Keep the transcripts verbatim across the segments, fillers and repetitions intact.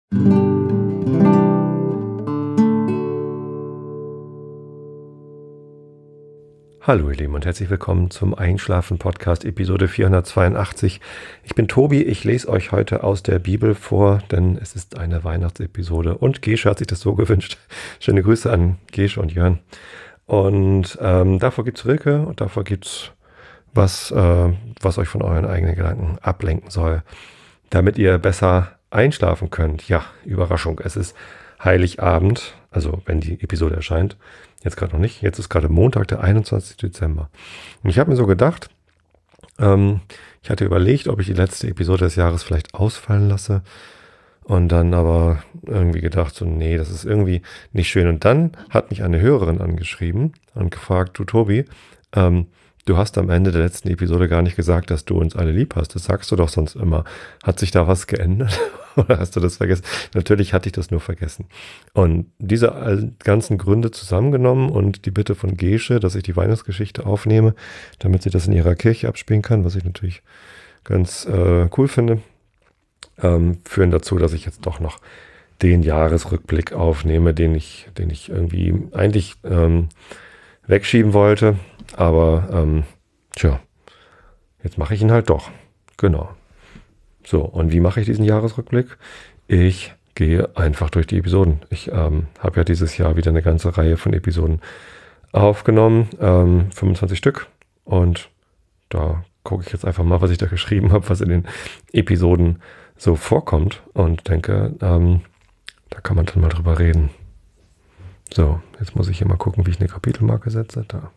Hallo ihr Lieben und herzlich willkommen zum Einschlafen-Podcast Episode vierhundertzweiundachtzig. Ich bin Tobi, ich lese euch heute aus der Bibel vor, denn es ist eine Weihnachtsepisode und Gesche hat sich das so gewünscht. Schöne Grüße an Gesche und Jörn. Und ähm, davor gibt es Rilke und davor gibt es was, äh, was euch von euren eigenen Gedanken ablenken soll, damit ihr besser einschlafen könnt. Ja, Überraschung, es ist Heiligabend, also wenn die Episode erscheint. Jetzt gerade noch nicht. Jetzt ist gerade Montag, der einundzwanzigste Dezember. Und ich habe mir so gedacht, ähm, ich hatte überlegt, ob ich die letzte Episode des Jahres vielleicht ausfallen lasse. Und dann aber irgendwie gedacht, so nee, das ist irgendwie nicht schön. Und dann hat mich eine Hörerin angeschrieben und gefragt, du Tobi, ähm, du hast am Ende der letzten Episode gar nicht gesagt, dass du uns alle lieb hast. Das sagst du doch sonst immer. Hat sich da was geändert? Oder hast du das vergessen? Natürlich hatte ich das nur vergessen. Und diese ganzen Gründe zusammengenommen und die Bitte von Gesche, dass ich die Weihnachtsgeschichte aufnehme, damit sie das in ihrer Kirche abspielen kann, was ich natürlich ganz äh, cool finde, ähm, führen dazu, dass ich jetzt doch noch den Jahresrückblick aufnehme, den ich, den ich irgendwie eigentlich ähm, wegschieben wollte. Aber, ähm, tja, jetzt mache ich ihn halt doch. Genau. So, und wie mache ich diesen Jahresrückblick? Ich gehe einfach durch die Episoden. Ich ähm, habe ja dieses Jahr wieder eine ganze Reihe von Episoden aufgenommen, ähm, fünfundzwanzig Stück. Und da gucke ich jetzt einfach mal, was ich da geschrieben habe, was in den Episoden so vorkommt. Und denke, ähm, da kann man dann mal drüber reden. So, jetzt muss ich hier mal gucken, wie ich eine Kapitelmarke setze. Da.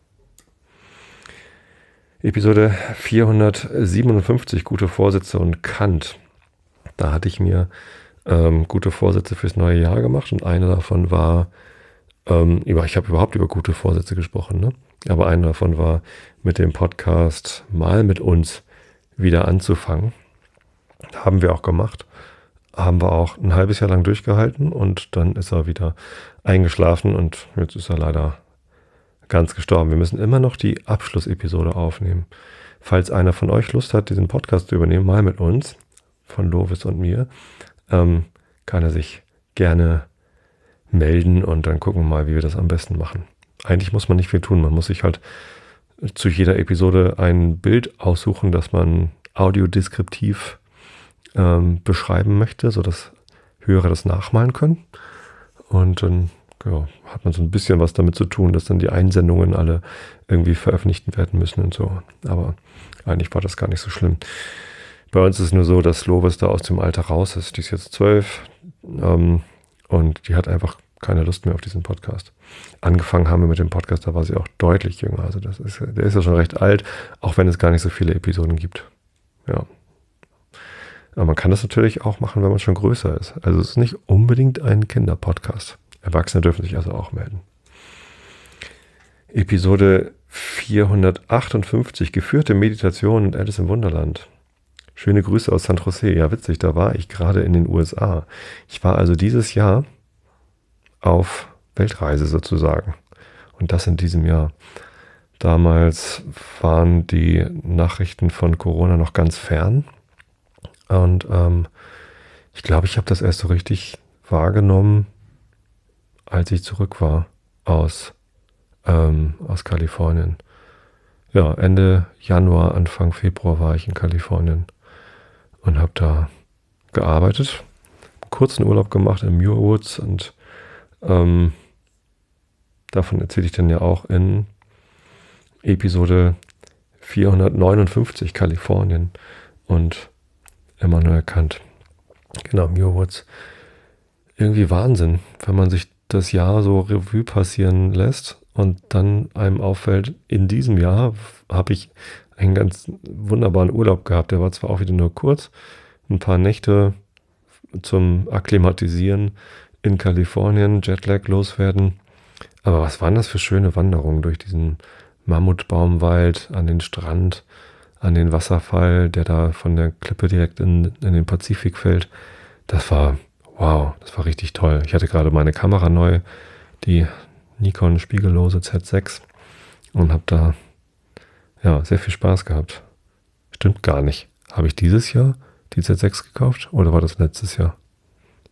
Episode vierhundertsiebenundfünfzig, gute Vorsätze und Kant. Da hatte ich mir ähm, gute Vorsätze fürs neue Jahr gemacht und eine davon war, ähm, über, ich habe überhaupt über gute Vorsätze gesprochen, ne? Aber eine davon war, mit dem Podcast mal mit uns wieder anzufangen. Haben wir auch gemacht. Haben wir auch ein halbes Jahr lang durchgehalten und dann ist er wieder eingeschlafen und jetzt ist er leider ganz gestorben. Wir müssen immer noch die Abschlussepisode aufnehmen. Falls einer von euch Lust hat, diesen Podcast zu übernehmen, mal mit uns, von Lovis und mir, ähm, kann er sich gerne melden und dann gucken wir mal, wie wir das am besten machen. Eigentlich muss man nicht viel tun. Man muss sich halt zu jeder Episode ein Bild aussuchen, das man audiodeskriptiv ähm, beschreiben möchte, sodass Hörer das nachmalen können. Und dann ja, hat man so ein bisschen was damit zu tun, dass dann die Einsendungen alle irgendwie veröffentlicht werden müssen und so. Aber eigentlich war das gar nicht so schlimm. Bei uns ist es nur so, dass Lovis da aus dem Alter raus ist. Die ist jetzt zwölf ähm, und die hat einfach keine Lust mehr auf diesen Podcast. Angefangen haben wir mit dem Podcast, da war sie auch deutlich jünger. Also das ist, der ist ja schon recht alt, auch wenn es gar nicht so viele Episoden gibt. Ja. Aber man kann das natürlich auch machen, wenn man schon größer ist. Also es ist nicht unbedingt ein Kinderpodcast. Erwachsene dürfen sich also auch melden. Episode vierhundertachtundfünfzig, geführte Meditation und Alice im Wunderland. Schöne Grüße aus San Jose. Ja, witzig, da war ich gerade in den U S A. Ich war also dieses Jahr auf Weltreise sozusagen. Und das in diesem Jahr. Damals waren die Nachrichten von Corona noch ganz fern. Und ähm, ich glaube, ich habe das erst so richtig wahrgenommen, als ich zurück war aus, ähm, aus Kalifornien. Ja, Ende Januar, Anfang Februar war ich in Kalifornien und habe da gearbeitet, einen kurzen Urlaub gemacht in Muir Woods und ähm, davon erzähle ich dann ja auch in Episode vierhundertneunundfünfzig, Kalifornien und Immanuel Kant. Genau, Muir Woods. Irgendwie Wahnsinn, wenn man sich das Jahr so Revue passieren lässt und dann einem auffällt, in diesem Jahr habe ich einen ganz wunderbaren Urlaub gehabt. Der war zwar auch wieder nur kurz, ein paar Nächte zum Akklimatisieren in Kalifornien, Jetlag loswerden. Aber was waren das für schöne Wanderungen durch diesen Mammutbaumwald, an den Strand, an den Wasserfall, der da von der Klippe direkt in, in den Pazifik fällt. Das war, wow, das war richtig toll. Ich hatte gerade meine Kamera neu, die Nikon spiegellose Z sechs und habe da ja sehr viel Spaß gehabt. Stimmt gar nicht. Habe ich dieses Jahr die Z sechs gekauft oder war das letztes Jahr?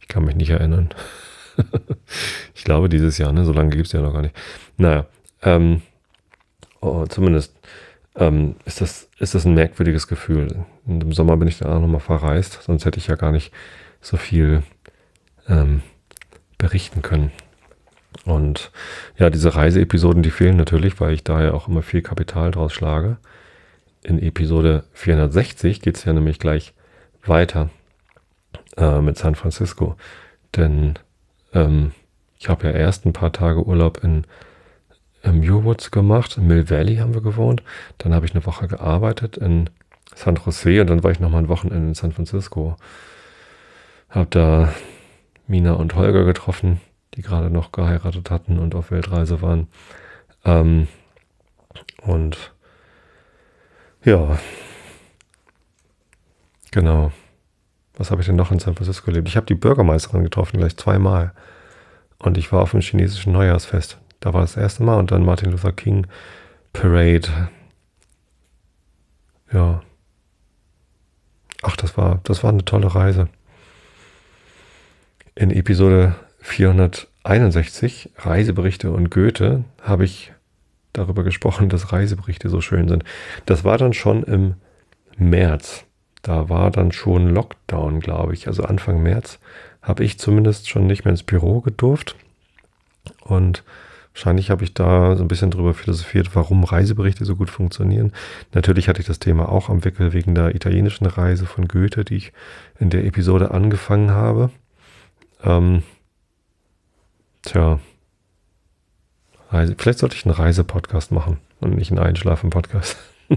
Ich kann mich nicht erinnern. Ich glaube dieses Jahr, ne? So lange gibt es ja noch gar nicht. Naja, ähm, oh, zumindest ähm, ist das, ist das ein merkwürdiges Gefühl. Und im Sommer bin ich dann auch nochmal verreist, sonst hätte ich ja gar nicht so viel ähm, berichten können. Und ja, diese Reiseepisoden, die fehlen natürlich, weil ich da ja auch immer viel Kapital draus schlage. In Episode vierhundertsechzig geht es ja nämlich gleich weiter äh, mit San Francisco. Denn ähm, ich habe ja erst ein paar Tage Urlaub in im Muir-Woods gemacht. In Mill Valley haben wir gewohnt. Dann habe ich eine Woche gearbeitet in San Jose und dann war ich nochmal ein Wochenende in San Francisco. Habe da Mina und Holger getroffen, die gerade noch geheiratet hatten und auf Weltreise waren. Ähm, und ja, genau. Was habe ich denn noch in San Francisco erlebt? Ich habe die Bürgermeisterin getroffen, gleich zweimal. Und ich war auf dem chinesischen Neujahrsfest. Da war das erste Mal und dann Martin Luther King Parade. Ja. Ach, das war, das war eine tolle Reise. In Episode vierhunderteinundsechzig, Reiseberichte und Goethe, habe ich darüber gesprochen, dass Reiseberichte so schön sind. Das war dann schon im März. Da war dann schon Lockdown, glaube ich. Also Anfang März habe ich zumindest schon nicht mehr ins Büro gedurft. Und wahrscheinlich habe ich da so ein bisschen drüber philosophiert, warum Reiseberichte so gut funktionieren. Natürlich hatte ich das Thema auch am Wickel wegen der italienischen Reise von Goethe, die ich in der Episode angefangen habe. Ähm, tja, Reise, vielleicht sollte ich einen Reisepodcast machen und nicht einen Einschlafen-Podcast.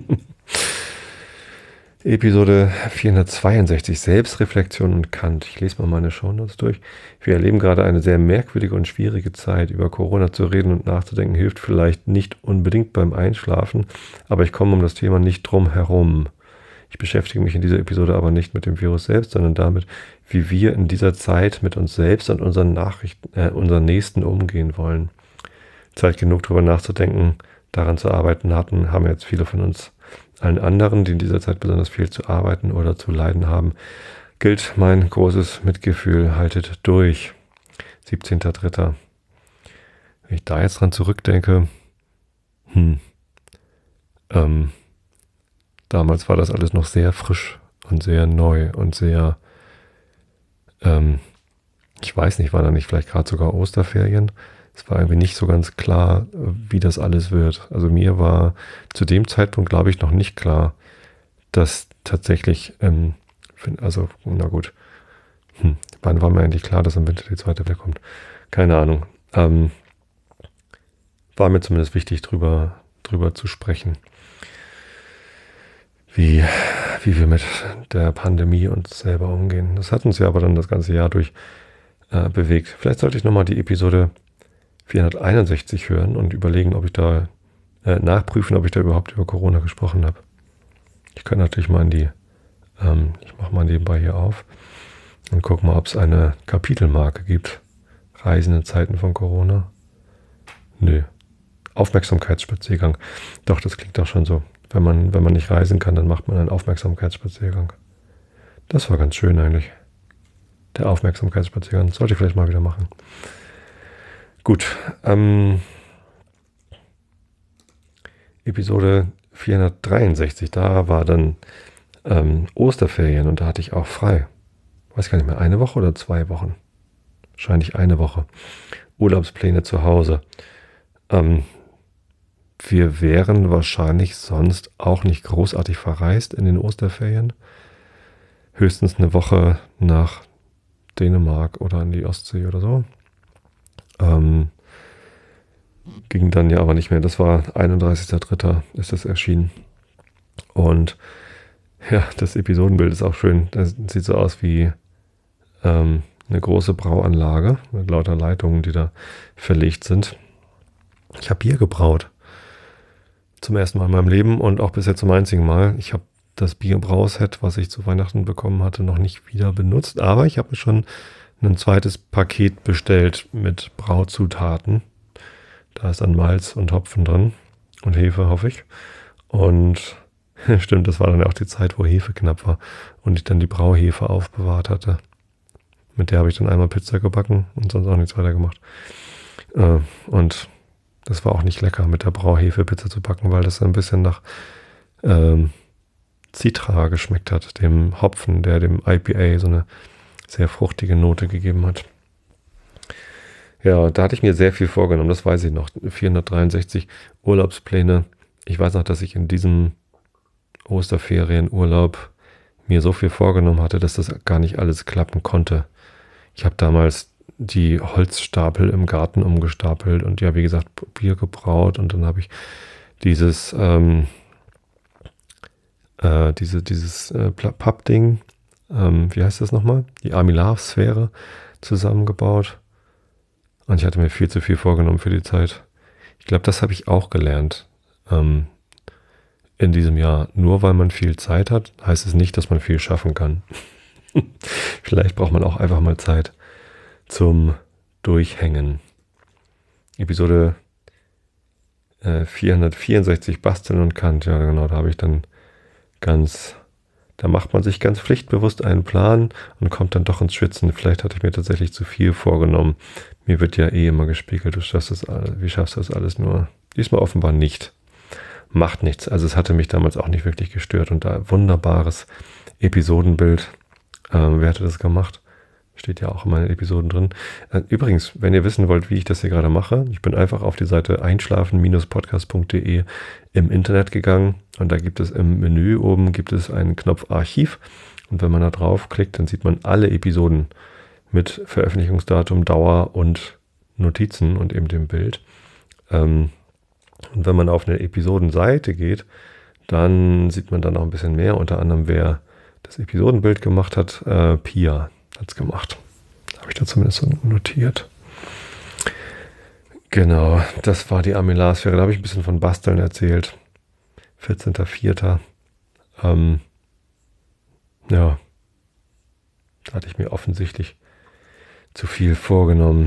Episode vierhundertzweiundsechzig, Selbstreflexion und Kant. Ich lese mal meine Shownotes durch. Wir erleben gerade eine sehr merkwürdige und schwierige Zeit. Über Corona zu reden und nachzudenken hilft vielleicht nicht unbedingt beim Einschlafen, aber ich komme um das Thema nicht drum herum. Ich beschäftige mich in dieser Episode aber nicht mit dem Virus selbst, sondern damit, wie wir in dieser Zeit mit uns selbst und unseren Nachrichten, äh, unseren Nächsten umgehen wollen. Zeit genug darüber nachzudenken, daran zu arbeiten hatten, haben jetzt viele von uns. Allen anderen, die in dieser Zeit besonders viel zu arbeiten oder zu leiden haben, gilt mein großes Mitgefühl, haltet durch. siebzehnter dritter Wenn ich da jetzt dran zurückdenke, hm, ähm, damals war das alles noch sehr frisch und sehr neu und sehr, ähm, ich weiß nicht, waren da nicht vielleicht gerade sogar Osterferien? Es war irgendwie nicht so ganz klar, wie das alles wird. Also mir war zu dem Zeitpunkt, glaube ich, noch nicht klar, dass tatsächlich, ähm, also, na gut, hm, wann war mir eigentlich klar, dass im Winter die zweite Welle kommt? Keine Ahnung. Ähm, war mir zumindest wichtig, drüber, drüber zu sprechen, wie, wie wir mit der Pandemie uns selber umgehen. Das hat uns ja aber dann das ganze Jahr durch äh, bewegt. Vielleicht sollte ich nochmal die Episode vierhunderteinundsechzig hören und überlegen, ob ich da äh, nachprüfen, ob ich da überhaupt über Corona gesprochen habe. Ich kann natürlich mal in die, ähm, ich mache mal nebenbei hier auf und gucke mal, ob es eine Kapitelmarke gibt. Reisen in Zeiten von Corona. Nö. Aufmerksamkeitsspaziergang. Doch, das klingt doch schon so. Wenn man, wenn man nicht reisen kann, dann macht man einen Aufmerksamkeitsspaziergang. Das war ganz schön eigentlich. Der Aufmerksamkeitsspaziergang. Das sollte ich vielleicht mal wieder machen. Gut, ähm, Episode vierhundertdreiundsechzig, da war dann ähm, Osterferien und da hatte ich auch frei. Weiß gar nicht mehr, eine Woche oder zwei Wochen? Wahrscheinlich eine Woche. Urlaubspläne zu Hause. Ähm, wir wären wahrscheinlich sonst auch nicht großartig verreist in den Osterferien. Höchstens eine Woche nach Dänemark oder an die Ostsee oder so. Ähm, ging dann ja aber nicht mehr. Das war einunddreißigster dritter ist das erschienen. Und ja, das Episodenbild ist auch schön. Das sieht so aus wie ähm, eine große Brauanlage mit lauter Leitungen, die da verlegt sind. Ich habe Bier gebraut. Zum ersten Mal in meinem Leben und auch bisher zum einzigen Mal. Ich habe das Bierbrauset, was ich zu Weihnachten bekommen hatte, noch nicht wieder benutzt. Aber ich habe schon ein zweites Paket bestellt mit Brauzutaten. Da ist dann Malz und Hopfen drin und Hefe, hoffe ich. Und stimmt, das war dann auch die Zeit, wo Hefe knapp war und ich dann die Brauhefe aufbewahrt hatte. Mit der habe ich dann einmal Pizza gebacken und sonst auch nichts weiter gemacht. Äh, und das war auch nicht lecker, mit der Brauhefe-Pizza zu backen, weil das ein bisschen nach ähm, Citra geschmeckt hat, dem Hopfen, der dem I P A so eine sehr fruchtige Note gegeben hat. Ja, da hatte ich mir sehr viel vorgenommen, das weiß ich noch. vierhundertdreiundsechzig Urlaubspläne. Ich weiß noch, dass ich in diesem Osterferienurlaub mir so viel vorgenommen hatte, dass das gar nicht alles klappen konnte. Ich habe damals die Holzstapel im Garten umgestapelt und ja, wie gesagt, Bier gebraut und dann habe ich dieses ähm, äh, diese, dieses äh, Pappding, ähm, wie heißt das nochmal? Die Armilar-Sphäre zusammengebaut. Und ich hatte mir viel zu viel vorgenommen für die Zeit. Ich glaube, das habe ich auch gelernt. Ähm, in diesem Jahr, nur weil man viel Zeit hat, heißt es nicht, dass man viel schaffen kann. Vielleicht braucht man auch einfach mal Zeit zum Durchhängen. Episode äh, vierhundertvierundsechzig Basteln und Kant. Ja, genau, da habe ich dann ganz, da macht man sich ganz pflichtbewusst einen Plan und kommt dann doch ins Schwitzen. Vielleicht hatte ich mir tatsächlich zu viel vorgenommen. Mir wird ja eh immer gespiegelt, du schaffst das alles, wie schaffst du das alles nur? Diesmal offenbar nicht. Macht nichts. Also es hatte mich damals auch nicht wirklich gestört und da wunderbares Episodenbild. Ähm, wer hatte das gemacht? Steht ja auch in meinen Episoden drin. Äh, übrigens, wenn ihr wissen wollt, wie ich das hier gerade mache, ich bin einfach auf die Seite einschlafen Podcast punkt de im Internet gegangen und da gibt es im Menü oben gibt es einen Knopf Archiv und wenn man da drauf klickt, dann sieht man alle Episoden mit Veröffentlichungsdatum, Dauer und Notizen und eben dem Bild. Ähm, und wenn man auf eine Episodenseite geht, dann sieht man da noch ein bisschen mehr, unter anderem wer das Episodenbild gemacht hat, äh, Pia hat es gemacht. Habe ich da zumindest so notiert. Genau, das war die Armillarsphäre. Da habe ich ein bisschen von Basteln erzählt. vierzehnter vierter Ähm, ja, da hatte ich mir offensichtlich zu viel vorgenommen.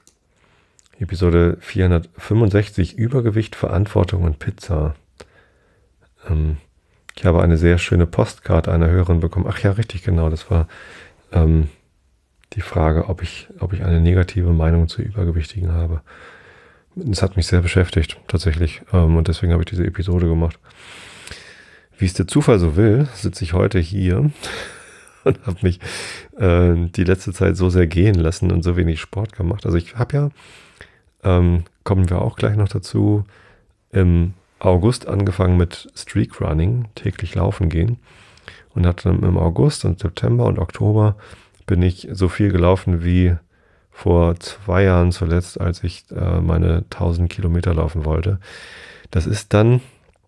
Episode vierhundertfünfundsechzig Übergewicht, Verantwortung und Pizza. Ähm, ich habe eine sehr schöne Postkarte einer Hörerin bekommen. Ach ja, richtig, genau. Das war ähm, die Frage, ob ich, ob ich eine negative Meinung zu Übergewichtigen habe. Das hat mich sehr beschäftigt, tatsächlich. Ähm, und deswegen habe ich diese Episode gemacht. Wie es der Zufall so will, sitze ich heute hier und habe mich äh, die letzte Zeit so sehr gehen lassen und so wenig Sport gemacht. Also ich habe ja, ähm, kommen wir auch gleich noch dazu, im August angefangen mit Streak Running, täglich laufen gehen. Und hatte dann im August und September und Oktober bin ich so viel gelaufen wie vor zwei Jahren zuletzt, als ich äh, meine tausend Kilometer laufen wollte. Das ist dann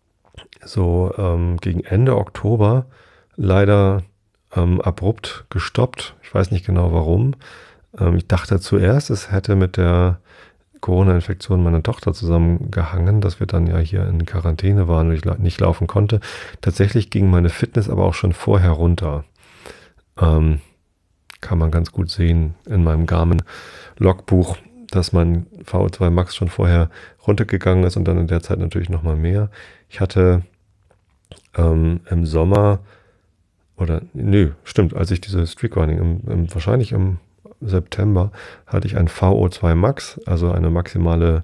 so ähm, gegen Ende Oktober leider ähm, abrupt gestoppt. Ich weiß nicht genau warum. Ähm, ich dachte zuerst, es hätte mit der Corona-Infektion meiner Tochter zusammengehangen, dass wir dann ja hier in Quarantäne waren und ich la- nicht laufen konnte. Tatsächlich ging meine Fitness aber auch schon vorher runter. Ähm, kann man ganz gut sehen in meinem Garmin-Logbuch, dass mein V O zwei Max schon vorher runtergegangen ist und dann in der Zeit natürlich nochmal mehr. Ich hatte ähm, im Sommer, oder nö, stimmt, als ich diese Streakrunning, im, im, wahrscheinlich im September, hatte ich ein V O zwei Max, also eine maximale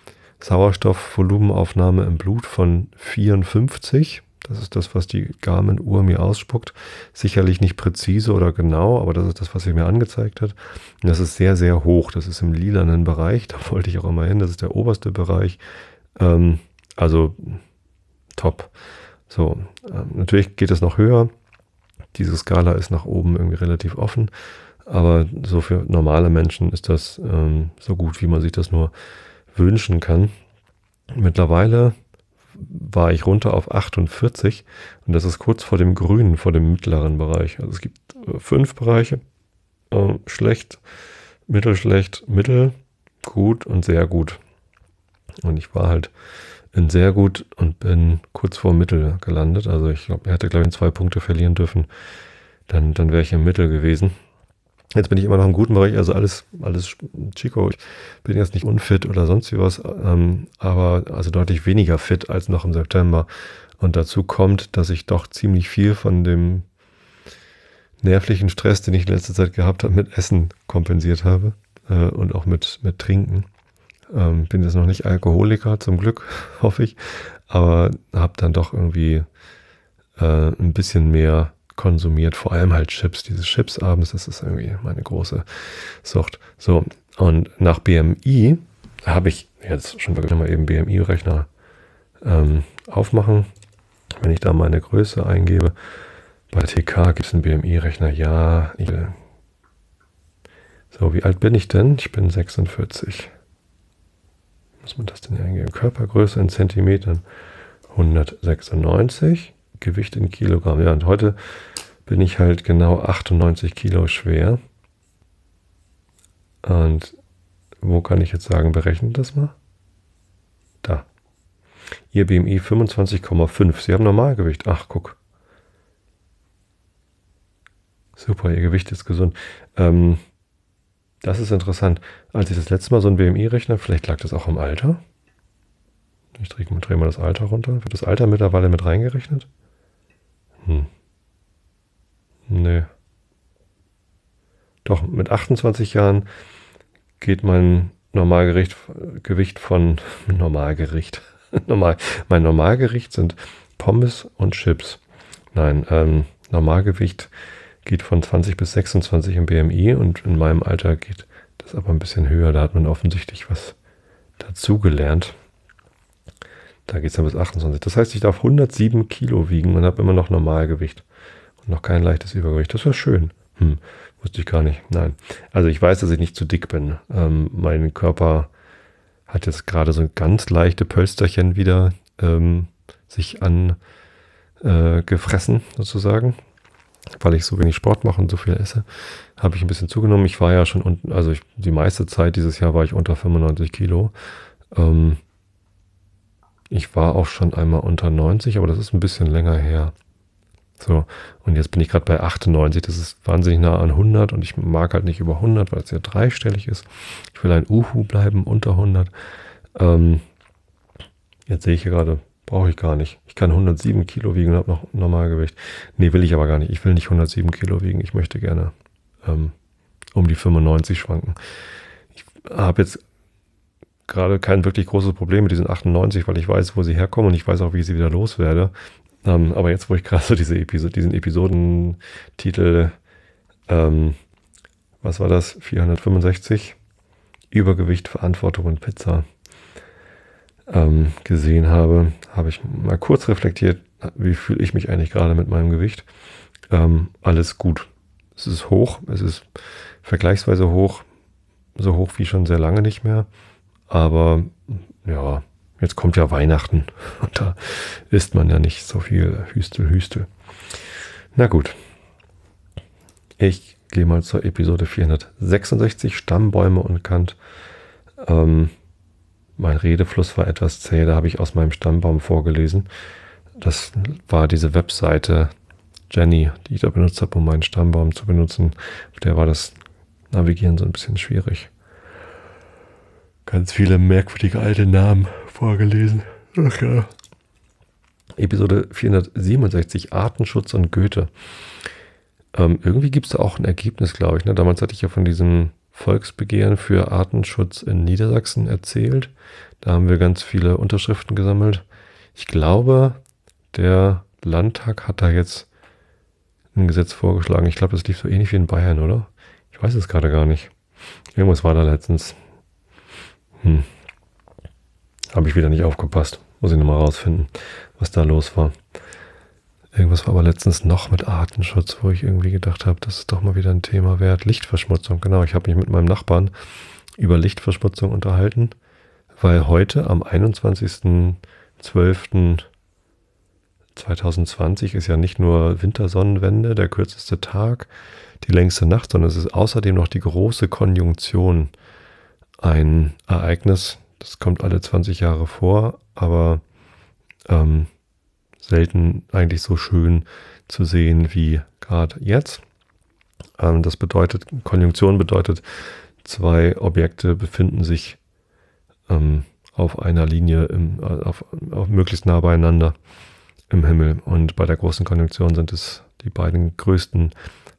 Sauerstoffvolumenaufnahme im Blut von vierundfünfzig. Das ist das, was die Garmin-Uhr mir ausspuckt. Sicherlich nicht präzise oder genau, aber das ist das, was sie mir angezeigt hat. Und das ist sehr, sehr hoch. Das ist im lilanen Bereich. Da wollte ich auch immer hin. Das ist der oberste Bereich. Ähm, also top. So, ähm, natürlich geht es noch höher. Diese Skala ist nach oben irgendwie relativ offen. Aber so für normale Menschen ist das ähm, so gut, wie man sich das nur wünschen kann. Mittlerweile war ich runter auf achtundvierzig und das ist kurz vor dem Grünen, vor dem mittleren Bereich. Also es gibt äh, fünf Bereiche, äh, schlecht, mittelschlecht, mittel, gut und sehr gut. Und ich war halt in sehr gut und bin kurz vor Mittel gelandet. Also ich glaube, er hätte, glaube ich, zwei Punkte verlieren dürfen. Dann, dann wäre ich im Mittel gewesen. Jetzt bin ich immer noch im guten Bereich, also alles, alles Chico. Ich bin jetzt nicht unfit oder sonst wie was, ähm, aber also deutlich weniger fit als noch im September. Und dazu kommt, dass ich doch ziemlich viel von dem nervlichen Stress, den ich in letzter Zeit gehabt habe, mit Essen kompensiert habe äh, und auch mit, mit Trinken. Ähm, bin jetzt noch nicht Alkoholiker, zum Glück, hoffe ich, aber habe dann doch irgendwie äh, ein bisschen mehr konsumiert, vor allem halt Chips. Diese Chips abends, das ist irgendwie meine große Sucht. So, und nach B M I habe ich jetzt schon mal eben B M I-Rechner ähm, aufmachen. Wenn ich da meine Größe eingebe, bei T K gibt es einen B M I-Rechner. Ja, ich will. So, wie alt bin ich denn? Ich bin sechsundvierzig. Muss man das denn hier eingeben? Körpergröße in Zentimetern hundertsechsundneunzig. Gewicht in Kilogramm. Ja, und heute bin ich halt genau achtundneunzig Kilo schwer. Und wo kann ich jetzt sagen, berechnet das mal? Da. Ihr B M I fünfundzwanzig Komma fünf. Sie haben Normalgewicht. Ach, guck. Super, Ihr Gewicht ist gesund. Ähm, das ist interessant. Als ich das letzte Mal so einen B M I-Rechner, vielleicht lag das auch im Alter. Ich drehe, drehe mal das Alter runter. Wird das Alter mittlerweile mit reingerechnet? Hm. Nö. Doch, mit achtundzwanzig Jahren geht mein Normalgewicht Gewicht von Normalgewicht. Normal, mein Normalgewicht sind Pommes und Chips. Nein, ähm, Normalgewicht geht von zwanzig bis sechsundzwanzig im B M I und in meinem Alter geht das aber ein bisschen höher. Da hat man offensichtlich was dazugelernt. Da geht es dann bis achtundzwanzig. Das heißt, ich darf hundertsieben Kilo wiegen und habe immer noch Normalgewicht und noch kein leichtes Übergewicht. Das wäre schön. Hm, wusste ich gar nicht. Nein. Also ich weiß, dass ich nicht zu dick bin. Ähm, mein Körper hat jetzt gerade so ganz leichte Pölsterchen wieder ähm, sich angefressen, äh, sozusagen. Weil ich so wenig Sport mache und so viel esse, habe ich ein bisschen zugenommen. Ich war ja schon unten, also ich, die meiste Zeit dieses Jahr war ich unter fünfundneunzig Kilo. Ähm, ich war auch schon einmal unter neunzig, aber das ist ein bisschen länger her. So, und jetzt bin ich gerade bei achtundneunzig. Das ist wahnsinnig nah an hundert und ich mag halt nicht über hundert, weil es ja dreistellig ist. Ich will ein Uhu bleiben unter hundert. Ähm, jetzt sehe ich hier gerade, brauche ich gar nicht. Ich kann hundertsieben Kilo wiegen und habe noch Normalgewicht. Nee, will ich aber gar nicht. Ich will nicht hundertsieben Kilo wiegen. Ich möchte gerne ähm, um die fünfundneunzig schwanken. Ich habe jetzt gerade kein wirklich großes Problem mit diesen achtundneunzig, weil ich weiß, wo sie herkommen und ich weiß auch, wie ich sie wieder loswerde. Ähm, aber jetzt, wo ich gerade so diese Episode, diesen Episodentitel, ähm, was war das? vierhundertfünfundsechzig? Übergewicht, Verantwortung und Pizza ähm, gesehen habe, habe ich mal kurz reflektiert, wie fühle ich mich eigentlich gerade mit meinem Gewicht. Ähm, alles gut. Es ist hoch, es ist vergleichsweise hoch, so hoch wie schon sehr lange nicht mehr. Aber ja, jetzt kommt ja Weihnachten und da isst man ja nicht so viel Hüstel, Hüstel. Na gut. Ich gehe mal zur Episode vierhundertsechsundsechzig, Stammbäume und Kant. Ähm, mein Redefluss war etwas zäh, da habe ich aus meinem Stammbaum vorgelesen. Das war diese Webseite Jenny, die ich da benutzt habe, um meinen Stammbaum zu benutzen. Auf der war das Navigieren so ein bisschen schwierig. Ganz viele merkwürdige alte Namen vorgelesen. Ach ja. Episode vierhundertsiebenundsechzig, Artenschutz und Goethe. Ähm, irgendwie gibt es da auch ein Ergebnis, glaube ich. Ne? Damals hatte ich ja von diesem Volksbegehren für Artenschutz in Niedersachsen erzählt. Da haben wir ganz viele Unterschriften gesammelt. Ich glaube, der Landtag hat da jetzt ein Gesetz vorgeschlagen. Ich glaube, das lief so ähnlich wie in Bayern, oder? Ich weiß es gerade gar nicht. Irgendwas war da letztens. Hm. Habe ich wieder nicht aufgepasst. Muss ich nochmal rausfinden, was da los war. Irgendwas war aber letztens noch mit Artenschutz, wo ich irgendwie gedacht habe, das ist doch mal wieder ein Thema wert. Lichtverschmutzung, genau. Ich habe mich mit meinem Nachbarn über Lichtverschmutzung unterhalten, weil heute am einundzwanzigsten zwölften zweitausendzwanzig ist ja nicht nur Wintersonnenwende, der kürzeste Tag, die längste Nacht, sondern es ist außerdem noch die große Konjunktion. Ein Ereignis, das kommt alle zwanzig Jahre vor, aber ähm, selten eigentlich so schön zu sehen wie gerade jetzt. Ähm, das bedeutet, Konjunktion bedeutet, zwei Objekte befinden sich ähm, auf einer Linie, im, auf, auf möglichst nah beieinander im Himmel. Und bei der großen Konjunktion sind es die beiden größten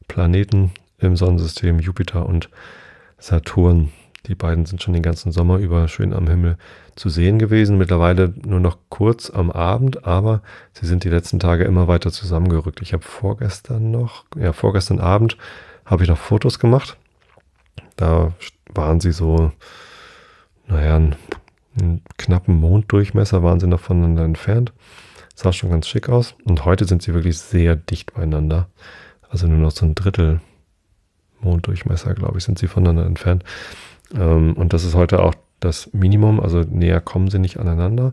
Planeten im Sonnensystem, Jupiter und Saturn. Die beiden sind schon den ganzen Sommer über schön am Himmel zu sehen gewesen. Mittlerweile nur noch kurz am Abend, aber sie sind die letzten Tage immer weiter zusammengerückt. Ich habe vorgestern noch, ja vorgestern Abend habe ich noch Fotos gemacht. Da waren sie so, naja, einen, einen knappen Monddurchmesser waren sie noch voneinander entfernt. Sah schon ganz schick aus. Und heute sind sie wirklich sehr dicht beieinander. Also nur noch so ein Drittel Monddurchmesser, glaube ich, sind sie voneinander entfernt. Ähm, und das ist heute auch das Minimum. Also näher kommen sie nicht aneinander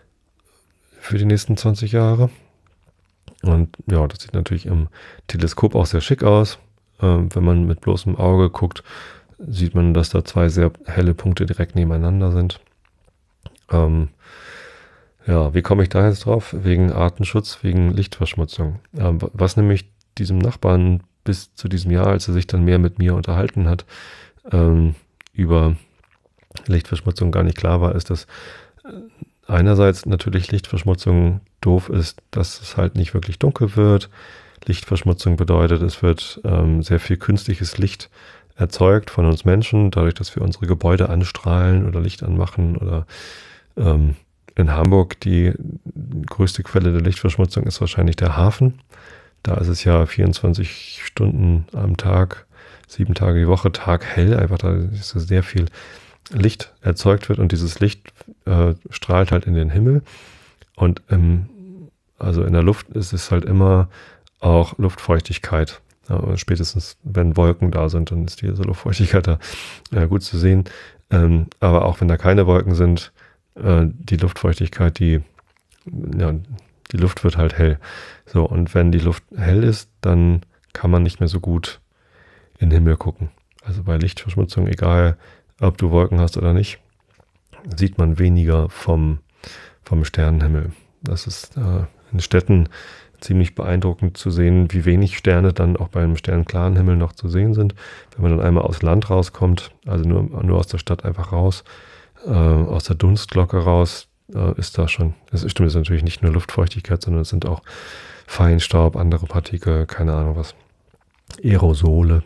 für die nächsten zwanzig Jahre. Und ja, das sieht natürlich im Teleskop auch sehr schick aus. Ähm, wenn man mit bloßem Auge guckt, sieht man, dass da zwei sehr helle Punkte direkt nebeneinander sind. Ähm, ja, wie komme ich da jetzt drauf? Wegen Artenschutz, wegen Lichtverschmutzung. Ähm, was nämlich diesem Nachbarn bis zu diesem Jahr, als er sich dann mehr mit mir unterhalten hat, ähm, über Lichtverschmutzung gar nicht klar war, ist, dass einerseits natürlich Lichtverschmutzung doof ist, dass es halt nicht wirklich dunkel wird. Lichtverschmutzung bedeutet, es wird ähm, sehr viel künstliches Licht erzeugt von uns Menschen, dadurch, dass wir unsere Gebäude anstrahlen oder Licht anmachen oder ähm, in Hamburg die größte Quelle der Lichtverschmutzung ist wahrscheinlich der Hafen. Da ist es ja vierundzwanzig Stunden am Tag, sieben Tage die Woche, taghell, einfach da ist so sehr viel Licht erzeugt wird und dieses Licht äh, strahlt halt in den Himmel und ähm, also in der Luft ist es halt immer auch Luftfeuchtigkeit. Ja, spätestens wenn Wolken da sind, dann ist diese Luftfeuchtigkeit da äh, gut zu sehen. Ähm, aber auch wenn da keine Wolken sind, äh, die Luftfeuchtigkeit, die, ja, die Luft wird halt hell. So, und wenn die Luft hell ist, dann kann man nicht mehr so gut in den Himmel gucken. Also bei Lichtverschmutzung, egal ob du Wolken hast oder nicht, sieht man weniger vom, vom Sternenhimmel. Das ist äh, in Städten ziemlich beeindruckend zu sehen, wie wenig Sterne dann auch beim sternklaren Himmel noch zu sehen sind. Wenn man dann einmal aus Land rauskommt, also nur, nur aus der Stadt einfach raus, äh, aus der Dunstglocke raus, äh, ist da schon, das stimmt, das ist natürlich nicht nur Luftfeuchtigkeit, sondern es sind auch Feinstaub, andere Partikel, keine Ahnung was, Aerosole,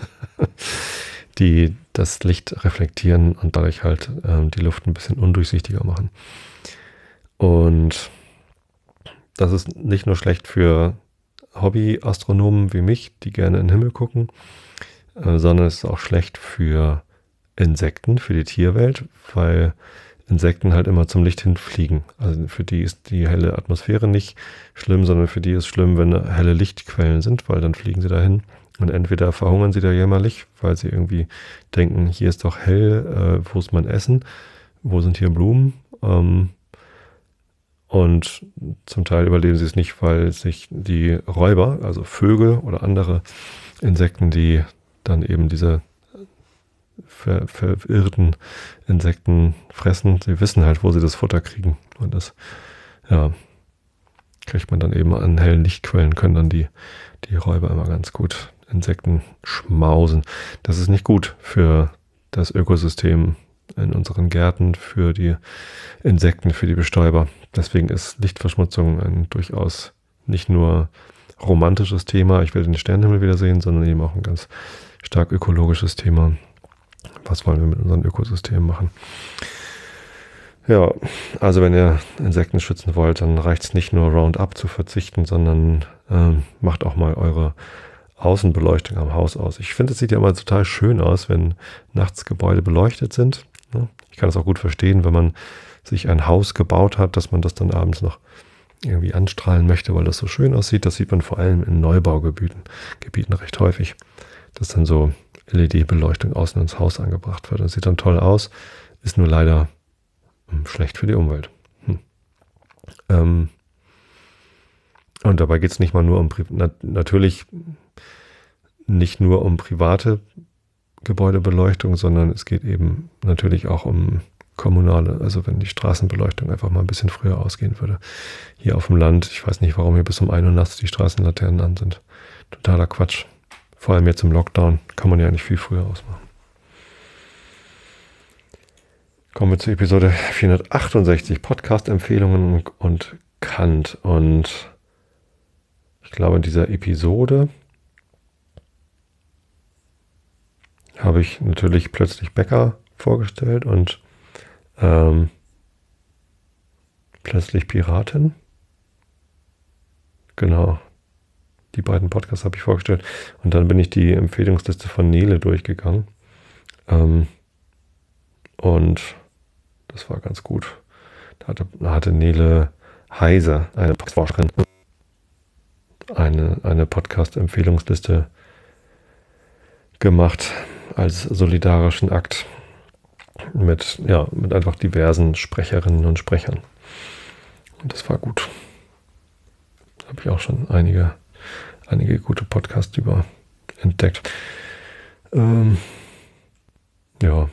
die das Licht reflektieren und dadurch halt äh, die Luft ein bisschen undurchsichtiger machen. Und das ist nicht nur schlecht für Hobby-Astronomen wie mich, die gerne in den Himmel gucken, äh, sondern es ist auch schlecht für Insekten, für die Tierwelt, weil Insekten halt immer zum Licht hinfliegen. Also für die ist die helle Atmosphäre nicht schlimm, sondern für die ist schlimm, wenn helle Lichtquellen sind, weil dann fliegen sie dahin. Und entweder verhungern sie da jämmerlich, weil sie irgendwie denken, hier ist doch hell, äh, wo ist mein Essen, wo sind hier Blumen, ähm, und zum Teil überleben sie es nicht, weil sich die Räuber, also Vögel oder andere Insekten, die dann eben diese ver verirrten Insekten fressen, sie wissen halt, wo sie das Futter kriegen. Und das, ja, kriegt man dann eben an hellen Lichtquellen, können dann die, die Räuber immer ganz gut Insekten schmausen. Das ist nicht gut für das Ökosystem in unseren Gärten, für die Insekten, für die Bestäuber. Deswegen ist Lichtverschmutzung ein durchaus nicht nur romantisches Thema, ich will den Sternenhimmel wiedersehen, sondern eben auch ein ganz stark ökologisches Thema. Was wollen wir mit unseren Ökosystemen machen? Ja, also wenn ihr Insekten schützen wollt, dann reicht es nicht nur Roundup zu verzichten, sondern ähm, macht auch mal eure Außenbeleuchtung am Haus aus. Ich finde, es sieht ja immer total schön aus, wenn nachts Gebäude beleuchtet sind. Ich kann es auch gut verstehen, wenn man sich ein Haus gebaut hat, dass man das dann abends noch irgendwie anstrahlen möchte, weil das so schön aussieht. Das sieht man vor allem in Neubaugebieten Gebieten recht häufig, dass dann so L E D-Beleuchtung außen ins Haus angebracht wird. Das sieht dann toll aus, ist nur leider hm, schlecht für die Umwelt. Hm. Ähm, und dabei geht es nicht mal nur um, na, natürlich nicht nur um private Gebäudebeleuchtung, sondern es geht eben natürlich auch um kommunale, also wenn die Straßenbeleuchtung einfach mal ein bisschen früher ausgehen würde. Hier auf dem Land, ich weiß nicht, warum hier bis um ein Uhr nachts die Straßenlaternen an sind. Totaler Quatsch. Vor allem jetzt im Lockdown kann man ja nicht viel früher ausmachen. Kommen wir zur Episode vierhundertachtundsechzig, Podcast-Empfehlungen und Kant. Und ich glaube, in dieser Episode habe ich natürlich plötzlich Bäcker vorgestellt und ähm, plötzlich Piratin. Genau, die beiden Podcasts habe ich vorgestellt. Und dann bin ich die Empfehlungsliste von Nele durchgegangen. Ähm, und das war ganz gut. Da hatte, da hatte Nele Heise, eine Forscherin, eine, eine Podcast-Empfehlungsliste gemacht als solidarischen Akt mit, ja, mit einfach diversen Sprecherinnen und Sprechern. Und das war gut. Da habe ich auch schon einige, einige gute Podcasts über entdeckt. Ähm, ja,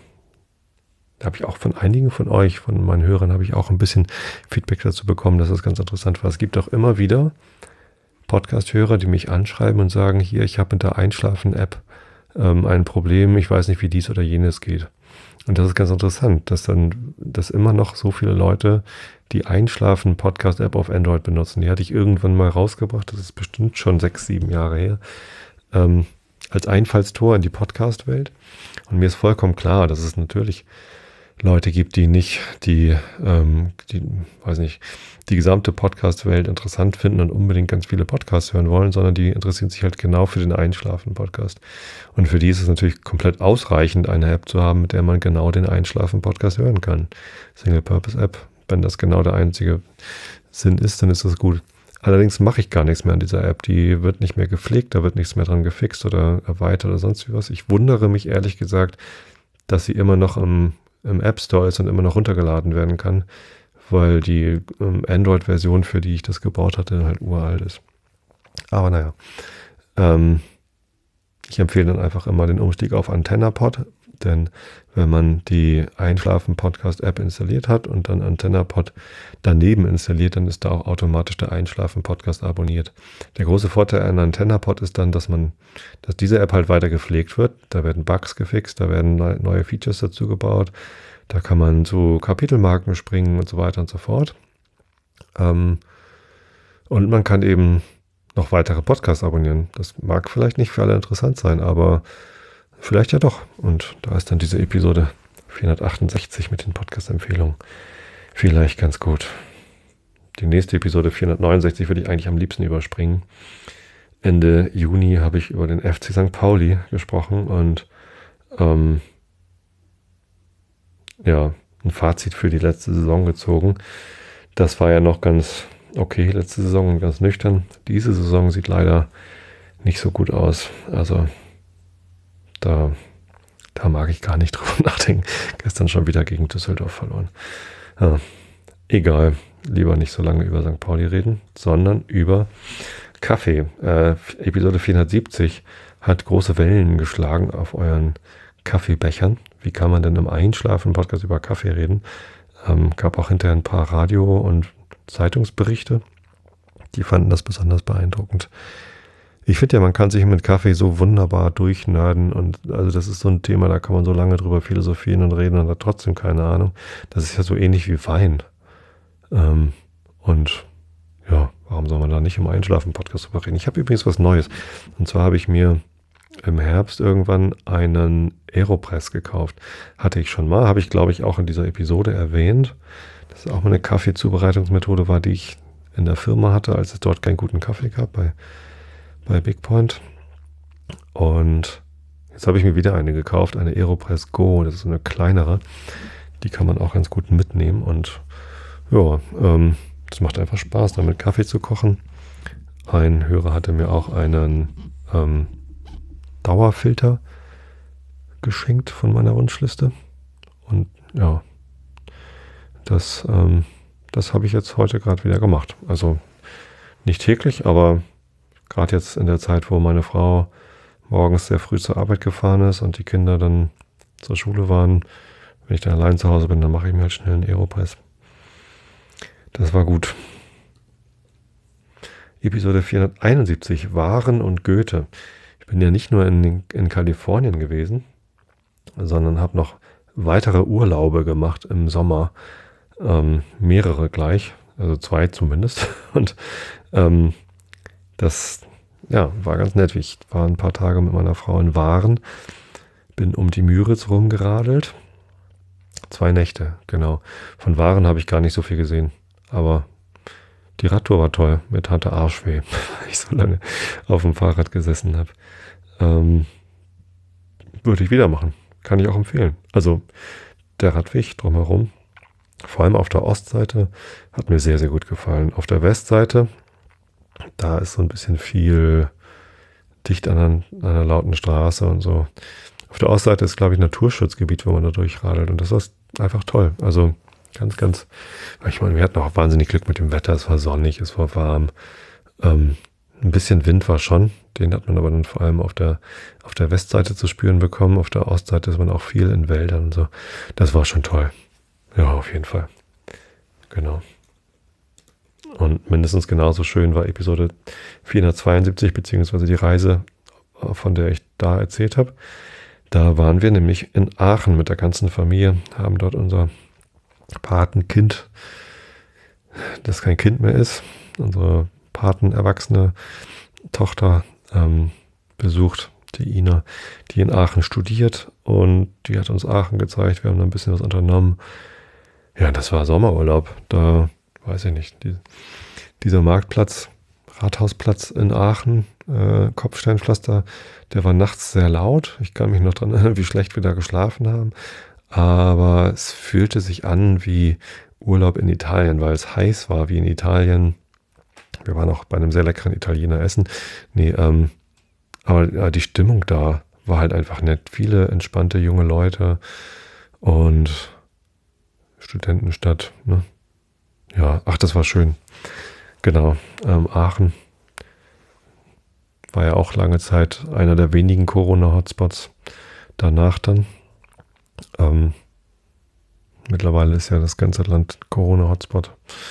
da habe ich auch von einigen von euch, von meinen Hörern, habe ich auch ein bisschen Feedback dazu bekommen, dass das ganz interessant war. Es gibt auch immer wieder Podcast-Hörer, die mich anschreiben und sagen, hier, ich habe mit der Einschlafen-App ähm, ein Problem, ich weiß nicht, wie dies oder jenes geht. Und das ist ganz interessant, dass dann, dass immer noch so viele Leute die Einschlafen-Podcast-App auf Android benutzen. Die hatte ich irgendwann mal rausgebracht, das ist bestimmt schon sechs, sieben Jahre her, ähm, als Einfallstor in die Podcast-Welt. Und mir ist vollkommen klar, dass es natürlich Leute gibt, die nicht die, ähm, die, weiß nicht, die gesamte Podcast-Welt interessant finden und unbedingt ganz viele Podcasts hören wollen, sondern die interessieren sich halt genau für den Einschlafen-Podcast. Und für die ist es natürlich komplett ausreichend, eine App zu haben, mit der man genau den Einschlafen-Podcast hören kann. Single-Purpose-App, wenn das genau der einzige Sinn ist, dann ist das gut. Allerdings mache ich gar nichts mehr an dieser App. Die wird nicht mehr gepflegt, da wird nichts mehr dran gefixt oder erweitert oder sonst wie was. Ich wundere mich ehrlich gesagt, dass sie immer noch im, im App Store ist und immer noch runtergeladen werden kann, weil die ähm, Android-Version, für die ich das gebaut hatte, halt uralt ist. Aber naja, ähm, ich empfehle dann einfach immer den Umstieg auf AntennaPod, denn wenn man die Einschlafen-Podcast-App installiert hat und dann AntennaPod daneben installiert, dann ist da auch automatisch der Einschlafen-Podcast abonniert. Der große Vorteil an AntennaPod ist dann, dass man, dass diese App halt weiter gepflegt wird. Da werden Bugs gefixt, da werden neue Features dazu gebaut. Da kann man zu Kapitelmarken springen und so weiter und so fort. Ähm, und man kann eben noch weitere Podcasts abonnieren. Das mag vielleicht nicht für alle interessant sein, aber vielleicht ja doch. Und da ist dann diese Episode vierhundertachtundsechzig mit den Podcast-Empfehlungen vielleicht ganz gut. Die nächste Episode vierhundertneunundsechzig würde ich eigentlich am liebsten überspringen. Ende Juni habe ich über den F C Sankt Pauli gesprochen und ähm, ja, ein Fazit für die letzte Saison gezogen. Das war ja noch ganz okay, letzte Saison und ganz nüchtern. Diese Saison sieht leider nicht so gut aus. Also da, da mag ich gar nicht drüber nachdenken. Gestern schon wieder gegen Düsseldorf verloren. Ja, egal, lieber nicht so lange über Sankt Pauli reden, sondern über Kaffee. Äh, Episode vierhundertsiebzig hat große Wellen geschlagen auf euren Kaffeebechern. Wie kann man denn im Einschlafen-Podcast über Kaffee reden? Ähm, gab auch hinterher ein paar Radio- und Zeitungsberichte. Die fanden das besonders beeindruckend. Ich finde ja, man kann sich mit Kaffee so wunderbar durchnörden und also das ist so ein Thema, da kann man so lange drüber philosophieren und reden und hat trotzdem keine Ahnung. Das ist ja so ähnlich wie Wein. Ähm, und ja, warum soll man da nicht im Einschlafen-Podcast drüber reden? Ich habe übrigens was Neues. Und zwar habe ich mir im Herbst irgendwann einen Aeropress gekauft. Hatte ich schon mal, habe ich glaube ich auch in dieser Episode erwähnt. Das ist auch mal eine Kaffeezubereitungsmethode war, die ich in der Firma hatte, als es dort keinen guten Kaffee gab bei, bei Big Point. Und jetzt habe ich mir wieder eine gekauft, eine Aeropress Go. Das ist so eine kleinere. Die kann man auch ganz gut mitnehmen. Und ja, ähm, das macht einfach Spaß, damit Kaffee zu kochen. Ein Hörer hatte mir auch einen ähm, Dauerfilter geschenkt von meiner Wunschliste. Und ja, das, ähm, das habe ich jetzt heute gerade wieder gemacht. Also nicht täglich, aber gerade jetzt in der Zeit, wo meine Frau morgens sehr früh zur Arbeit gefahren ist und die Kinder dann zur Schule waren, wenn ich dann allein zu Hause bin, dann mache ich mir halt schnell einen Aeropress. Das war gut. Episode vierhunderteinundsiebzig, Waren und Goethe. Ich bin ja nicht nur in, in Kalifornien gewesen, sondern habe noch weitere Urlaube gemacht im Sommer. Ähm, mehrere gleich, also zwei zumindest. Und ähm, das ja, war ganz nett. Ich war ein paar Tage mit meiner Frau in Waren. Bin um die Müritz rumgeradelt. Zwei Nächte, genau. Von Waren habe ich gar nicht so viel gesehen. Aber die Radtour war toll. Mir tat der Arsch weh, weil ich so lange auf dem Fahrrad gesessen habe. Ähm, würde ich wieder machen. Kann ich auch empfehlen. Also der Radweg drumherum, vor allem auf der Ostseite, hat mir sehr, sehr gut gefallen. Auf der Westseite, da ist so ein bisschen viel dicht an einer, an einer lauten Straße und so. Auf der Ostseite ist, glaube ich, Naturschutzgebiet, wo man da durchradelt. Und das ist einfach toll. Also ganz, ganz, ich meine, wir hatten auch wahnsinnig Glück mit dem Wetter. Es war sonnig, es war warm. Ähm, ein bisschen Wind war schon. Den hat man aber dann vor allem auf der, auf der Westseite zu spüren bekommen. Auf der Ostseite ist man auch viel in Wäldern und so. Das war schon toll. Ja, auf jeden Fall. Genau. Und mindestens genauso schön war Episode vierhundertzweiundsiebzig, beziehungsweise die Reise, von der ich da erzählt habe. Da waren wir nämlich in Aachen mit der ganzen Familie, haben dort unser Patenkind, das kein Kind mehr ist, unsere patenerwachsene Tochter ähm, besucht, die Ina, die in Aachen studiert, und die hat uns Aachen gezeigt. Wir haben da ein bisschen was unternommen. Ja, das war Sommerurlaub. Da, weiß ich nicht, die, dieser Marktplatz, Rathausplatz in Aachen, äh, Kopfsteinpflaster, der war nachts sehr laut. Ich kann mich noch daran erinnern, wie schlecht wir da geschlafen haben. Aber es fühlte sich an wie Urlaub in Italien, weil es heiß war wie in Italien. Wir waren auch bei einem sehr leckeren Italiener essen. Nee, ähm, aber ja, die Stimmung da war halt einfach nett. Viele entspannte junge Leute und Studentenstadt. Ne? Ja, ach, das war schön. Genau, ähm, Aachen war ja auch lange Zeit einer der wenigen Corona-Hotspots. Danach dann. Ähm, mittlerweile ist ja das ganze Land Corona-Hotspot.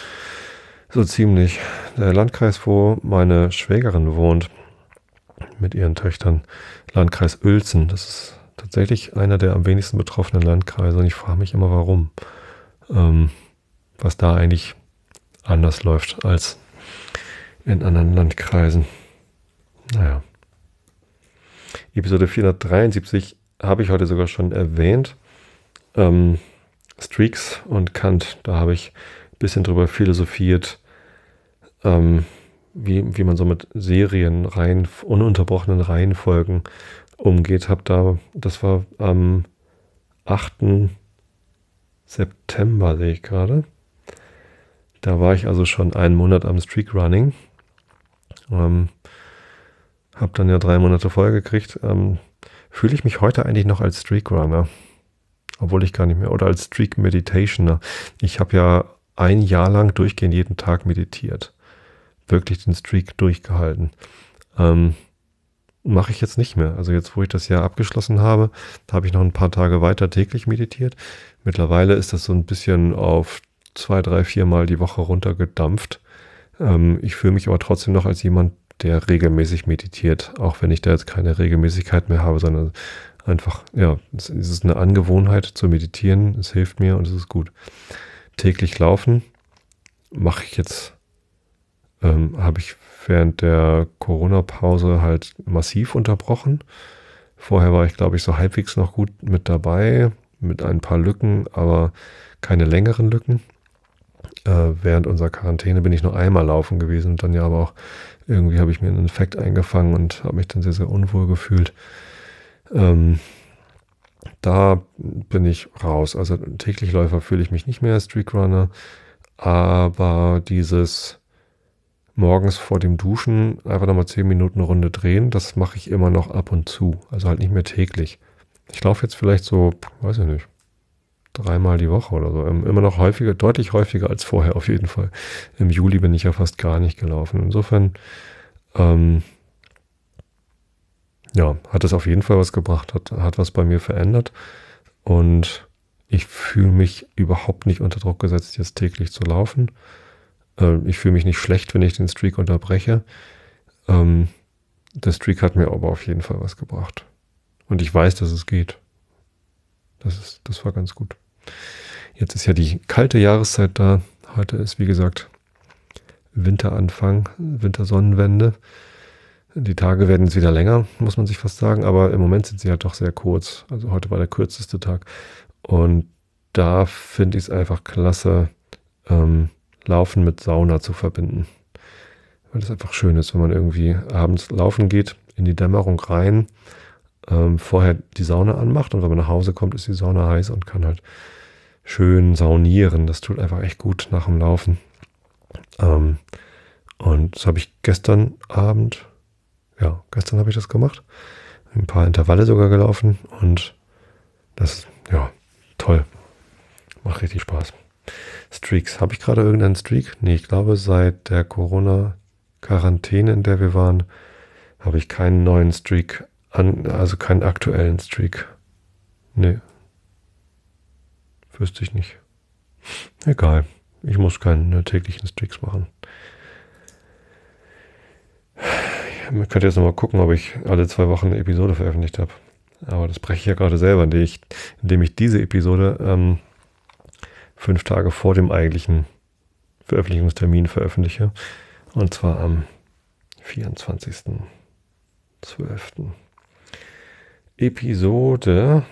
So ziemlich. Der Landkreis, wo meine Schwägerin wohnt, mit ihren Töchtern, Landkreis Uelzen, das ist tatsächlich einer der am wenigsten betroffenen Landkreise. Und ich frage mich immer, warum. Ähm, was da eigentlich anders läuft als in anderen Landkreisen. Naja. Episode vierhundertdreiundsiebzig habe ich heute sogar schon erwähnt. Ähm, Streaks und Kant, da habe ich ein bisschen drüber philosophiert, ähm, wie, wie man so mit Serien, Reihen, ununterbrochenen Reihenfolgen umgeht. Hab da, das war am achten September, sehe ich gerade. Da war ich also schon einen Monat am Streakrunning. Ähm, hab dann ja drei Monate Folge gekriegt. Ähm, fühle ich mich heute eigentlich noch als Streakrunner? Obwohl ich gar nicht mehr. Oder als Streak-Meditationer. Ich habe ja ein Jahr lang durchgehend jeden Tag meditiert. Wirklich den Streak durchgehalten. Ähm, mache ich jetzt nicht mehr. Also jetzt, wo ich das Jahr abgeschlossen habe, da habe ich noch ein paar Tage weiter täglich meditiert. Mittlerweile ist das so ein bisschen auf zwei, drei, vier Mal die Woche runtergedampft. Ähm, ich fühle mich aber trotzdem noch als jemand, der regelmäßig meditiert, auch wenn ich da jetzt keine Regelmäßigkeit mehr habe, sondern einfach, ja, es ist eine Angewohnheit zu meditieren, es hilft mir und es ist gut. Täglich laufen mache ich jetzt, ähm, habe ich während der Corona-Pause halt massiv unterbrochen. Vorher war ich, glaube ich, so halbwegs noch gut mit dabei, mit ein paar Lücken, aber keine längeren Lücken. Äh, während unserer Quarantäne bin ich nur einmal laufen gewesen und dann ja aber auch irgendwie habe ich mir einen Infekt eingefangen und habe mich dann sehr, sehr unwohl gefühlt. Ähm, da bin ich raus. Also täglich Läufer fühle ich mich nicht mehr als Streakrunner, aber dieses morgens vor dem Duschen einfach nochmal zehn Minuten Runde drehen, das mache ich immer noch ab und zu. Also halt nicht mehr täglich. Ich laufe jetzt vielleicht so, weiß ich nicht, dreimal die Woche oder so. Immer noch häufiger, deutlich häufiger als vorher auf jeden Fall. Im Juli bin ich ja fast gar nicht gelaufen. Insofern, ähm, ja, hat es auf jeden Fall was gebracht, hat, hat was bei mir verändert. Und ich fühle mich überhaupt nicht unter Druck gesetzt, jetzt täglich zu laufen. Äh, ich fühle mich nicht schlecht, wenn ich den Streak unterbreche. Ähm, der Streak hat mir aber auf jeden Fall was gebracht. Und ich weiß, dass es geht. Das ist, das war ganz gut. Jetzt ist ja die kalte Jahreszeit da. Heute ist, wie gesagt, Winteranfang, Wintersonnenwende. Die Tage werden jetzt wieder länger, muss man sich fast sagen, aber im Moment sind sie halt doch sehr kurz. Also heute war der kürzeste Tag. Und da finde ich es einfach klasse, ähm, Laufen mit Sauna zu verbinden. Weil das einfach schön ist, wenn man irgendwie abends laufen geht, in die Dämmerung rein, ähm, vorher die Sauna anmacht und wenn man nach Hause kommt, ist die Sauna heiß und kann halt schön saunieren. Das tut einfach echt gut nach dem Laufen. Ähm, und das habe ich gestern Abend, ja, gestern habe ich das gemacht. Ein paar Intervalle sogar gelaufen und das ist, ja, toll. Macht richtig Spaß. Streaks. Habe ich gerade irgendeinen Streak? Nee, ich glaube, seit der Corona-Quarantäne, in der wir waren, habe ich keinen neuen Streak, an, also keinen aktuellen Streak. Nee. Wüsste ich nicht. Egal. Ich muss keine täglichen Streaks machen. Ich könnte jetzt nochmal gucken, ob ich alle zwei Wochen eine Episode veröffentlicht habe. Aber das breche ich ja gerade selber, indem ich, indem ich diese Episode ähm, fünf Tage vor dem eigentlichen Veröffentlichungstermin veröffentliche. Und zwar am vierundzwanzigsten zwölften Episode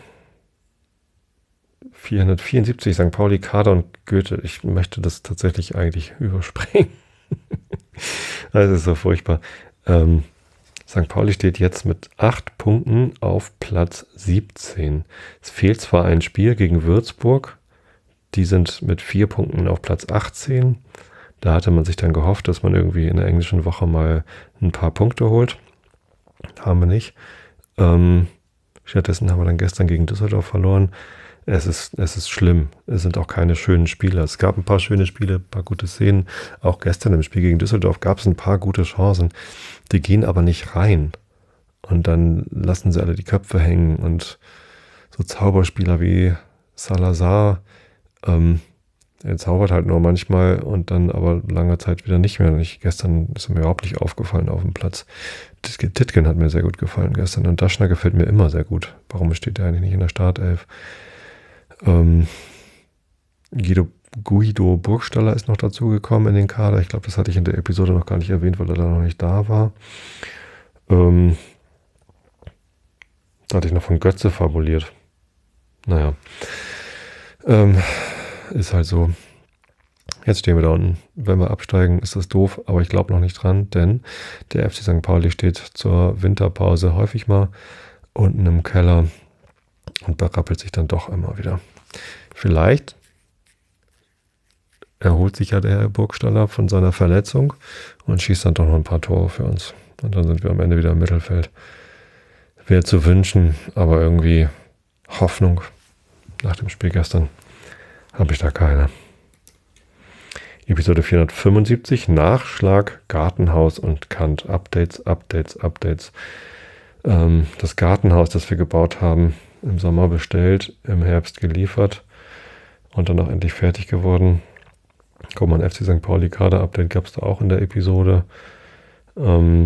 vierhundertvierundsiebzig, Sankt Pauli, Kader und Goethe. Ich möchte das tatsächlich eigentlich überspringen. Das ist so furchtbar. Ähm, Sankt Pauli steht jetzt mit acht Punkten auf Platz siebzehn. Es fehlt zwar ein Spiel gegen Würzburg. Die sind mit vier Punkten auf Platz achtzehn. Da hatte man sich dann gehofft, dass man irgendwie in der englischen Woche mal ein paar Punkte holt. Haben wir nicht. Ähm, stattdessen haben wir dann gestern gegen Düsseldorf verloren. Es ist, es ist schlimm. Es sind auch keine schönen Spiele. Es gab ein paar schöne Spiele, ein paar gute Szenen. Auch gestern im Spiel gegen Düsseldorf gab es ein paar gute Chancen. Die gehen aber nicht rein. Und dann lassen sie alle die Köpfe hängen. Und so Zauberspieler wie Salazar, ähm, er zaubert halt nur manchmal und dann aber lange Zeit wieder nicht mehr. Und ich, gestern ist mir überhaupt nicht aufgefallen auf dem Platz. Tittgen hat mir sehr gut gefallen gestern. Und Daschner gefällt mir immer sehr gut. Warum steht der eigentlich nicht in der Startelf? Ähm, Guido, Guido Burgstaller ist noch dazugekommen in den Kader. Ich glaube, das hatte ich in der Episode noch gar nicht erwähnt, weil er da noch nicht da war. Ähm, da hatte ich noch von Götze fabuliert. Naja. Ähm, ist halt so. Jetzt stehen wir da unten. Wenn wir absteigen, ist das doof, aber ich glaube noch nicht dran, denn der F C Sankt Pauli steht zur Winterpause häufig mal unten im Keller und berappelt sich dann doch immer wieder. Vielleicht erholt sich ja der Herr Burgstaller von seiner Verletzung und schießt dann doch noch ein paar Tore für uns. Und dann sind wir am Ende wieder im Mittelfeld. Wäre zu wünschen, aber irgendwie Hoffnung nach dem Spiel gestern habe ich da keine. Episode vierhundertfünfundsiebzig, Nachschlag, Gartenhaus und Kant. Updates, Updates, Updates. Ähm, das Gartenhaus, das wir gebaut haben, im Sommer bestellt, im Herbst geliefert und dann auch endlich fertig geworden. Guck mal, ein F C Sankt Pauli Kader-Update gab es da auch in der Episode. Ähm,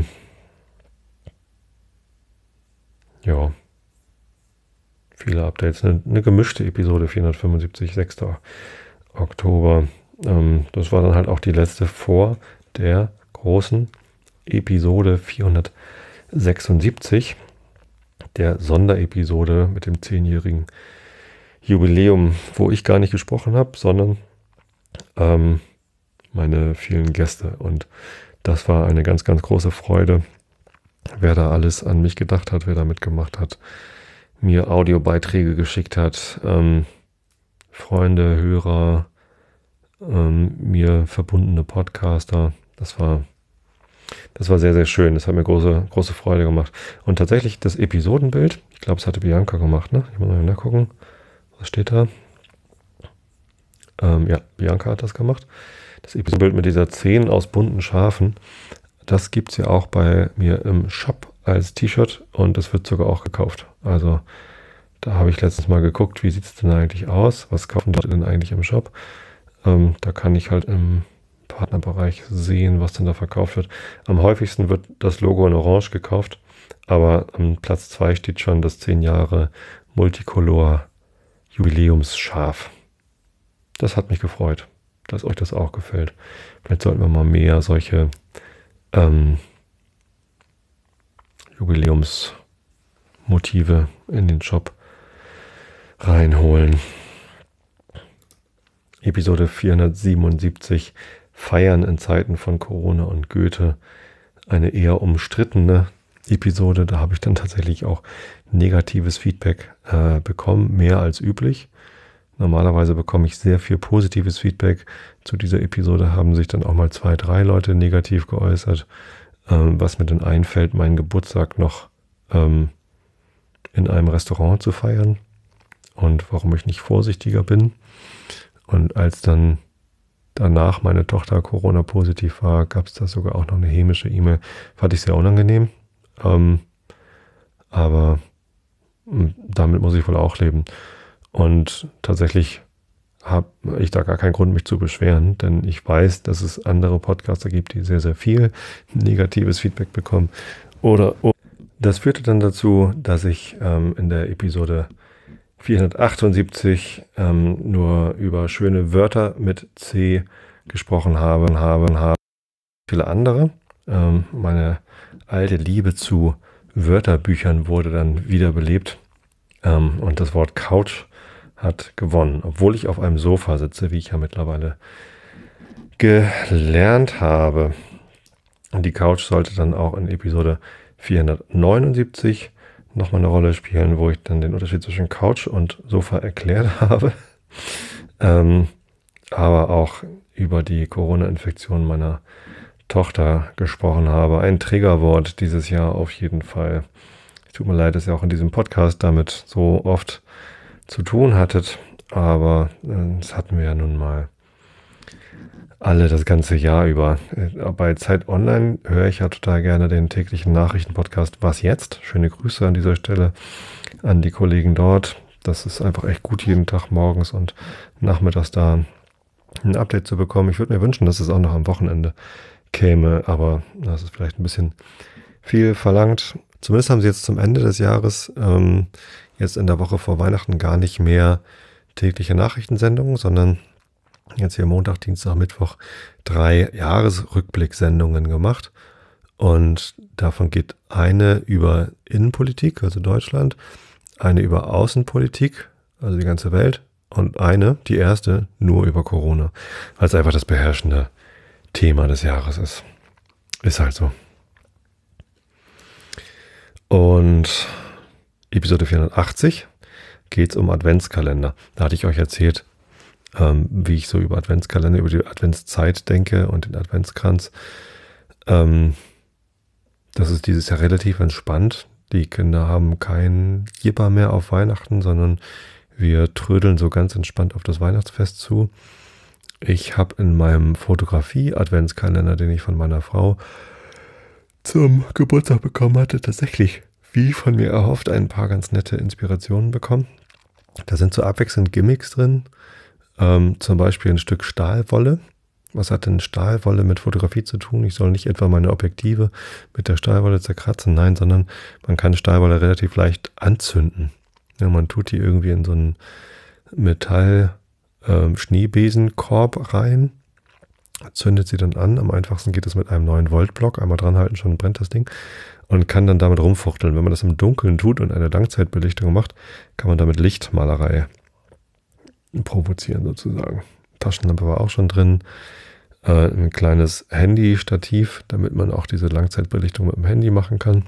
ja, viele Updates. Eine, eine gemischte Episode, vierhundertfünfundsiebzig, sechster Oktober. Ähm, das war dann halt auch die letzte vor der großen Episode vierhundertsechsundsiebzig, der Sonderepisode mit dem zehnjährigen Jubiläum, wo ich gar nicht gesprochen habe, sondern ähm, meine vielen Gäste. Und das war eine ganz, ganz große Freude, wer da alles an mich gedacht hat, wer da mitgemacht hat, mir Audiobeiträge geschickt hat, ähm, Freunde, Hörer, ähm, mir verbundene Podcaster. Das war, das war sehr, sehr schön. Das hat mir große, große Freude gemacht. Und tatsächlich das Episodenbild, ich glaube, es hatte Bianca gemacht, ne? Ich muss mal nachgucken. Was steht da? Ähm, ja, Bianca hat das gemacht. Das Episodenbild mit dieser zehn aus bunten Schafen, das gibt es ja auch bei mir im Shop als T-Shirt und es wird sogar auch gekauft. Also da habe ich letztens mal geguckt, wie sieht es denn eigentlich aus? Was kaufen die denn eigentlich im Shop? Ähm, da kann ich halt im Partnerbereich sehen, was denn da verkauft wird. Am häufigsten wird das Logo in Orange gekauft, aber am Platz zwei steht schon das zehn Jahre Multicolor Jubiläumsschaf. Das hat mich gefreut, dass euch das auch gefällt. Vielleicht sollten wir mal mehr solche ähm, Jubiläumsmotive in den Shop reinholen. Episode vierhundertsiebenundsiebzig, Feiern in Zeiten von Corona und Goethe. Eine eher umstrittene Episode. Da habe ich dann tatsächlich auch negatives Feedback äh, bekommen, mehr als üblich. Normalerweise bekomme ich sehr viel positives Feedback. Zu dieser Episode haben sich dann auch mal zwei, drei Leute negativ geäußert, ähm, was mir dann einfällt, meinen Geburtstag noch ähm, in einem Restaurant zu feiern und warum ich nicht vorsichtiger bin. Und als dann danach meine Tochter Corona-positiv war, gab es da sogar auch noch eine hämische E-Mail. Fand ich sehr unangenehm. Ähm, aber mh, damit muss ich wohl auch leben. Und tatsächlich habe ich da gar keinen Grund, mich zu beschweren, denn ich weiß, dass es andere Podcaster gibt, die sehr, sehr viel negatives Feedback bekommen. Oder das führte dann dazu, dass ich ähm, in der Episode vierhundertachtundsiebzig ähm, nur über schöne Wörter mit C gesprochen habe, habe, habe. Viele andere. Ähm, meine alte Liebe zu Wörterbüchern wurde dann wiederbelebt ähm, und das Wort Couch hat gewonnen, obwohl ich auf einem Sofa sitze, wie ich ja mittlerweile gelernt habe. Und die Couch sollte dann auch in Episode vierhundertneunundsiebzig nochmal eine Rolle spielen, wo ich dann den Unterschied zwischen Couch und Sofa erklärt habe. ähm, aber auch über die Corona-Infektion meiner Tochter gesprochen habe. Ein Triggerwort dieses Jahr auf jeden Fall. Es tut mir leid, dass ihr auch in diesem Podcast damit so oft zu tun hattet, aber äh, das hatten wir ja nun mal alle das ganze Jahr über. Bei Zeit Online höre ich ja total gerne den täglichen Nachrichtenpodcast Was jetzt? Schöne Grüße an dieser Stelle an die Kollegen dort. Das ist einfach echt gut, jeden Tag morgens und nachmittags da ein Update zu bekommen. Ich würde mir wünschen, dass es auch noch am Wochenende käme, aber das ist vielleicht ein bisschen viel verlangt. Zumindest haben sie jetzt zum Ende des Jahres, ähm, jetzt in der Woche vor Weihnachten, gar nicht mehr tägliche Nachrichtensendungen, sondern jetzt hier Montag, Dienstag, Mittwoch drei Jahresrückblicksendungen gemacht. Und davon geht eine über Innenpolitik, also Deutschland, eine über Außenpolitik, also die ganze Welt, und eine, die erste, nur über Corona, weil es einfach das beherrschende Thema des Jahres ist. Ist halt so. Und Episode vierhundertachtzig geht es um Adventskalender. Da hatte ich euch erzählt, ähm, wie ich so über Adventskalender, über die Adventszeit denke und den Adventskranz. Ähm, das ist dieses Jahr relativ entspannt. Die Kinder haben kein Jipper mehr auf Weihnachten, sondern wir trödeln so ganz entspannt auf das Weihnachtsfest zu. Ich habe in meinem Fotografie-Adventskalender, den ich von meiner Frau zum Geburtstag bekommen hatte, tatsächlich, wie von mir erhofft, ein paar ganz nette Inspirationen bekommen. Da sind so abwechselnd Gimmicks drin, ähm, zum Beispiel ein Stück Stahlwolle. Was hat denn Stahlwolle mit Fotografie zu tun? Ich soll nicht etwa meine Objektive mit der Stahlwolle zerkratzen, nein, sondern man kann Stahlwolle relativ leicht anzünden. Ja, man tut die irgendwie in so einen Metall-Schneebesenkorb ähm, rein, zündet sie dann an. Am einfachsten geht es mit einem neun Volt Block. Einmal dranhalten, schon brennt das Ding. Und kann dann damit rumfuchteln. Wenn man das im Dunkeln tut und eine Langzeitbelichtung macht, kann man damit Lichtmalerei provozieren sozusagen. Taschenlampe war auch schon drin. Äh, ein kleines Handy-Stativ, damit man auch diese Langzeitbelichtung mit dem Handy machen kann.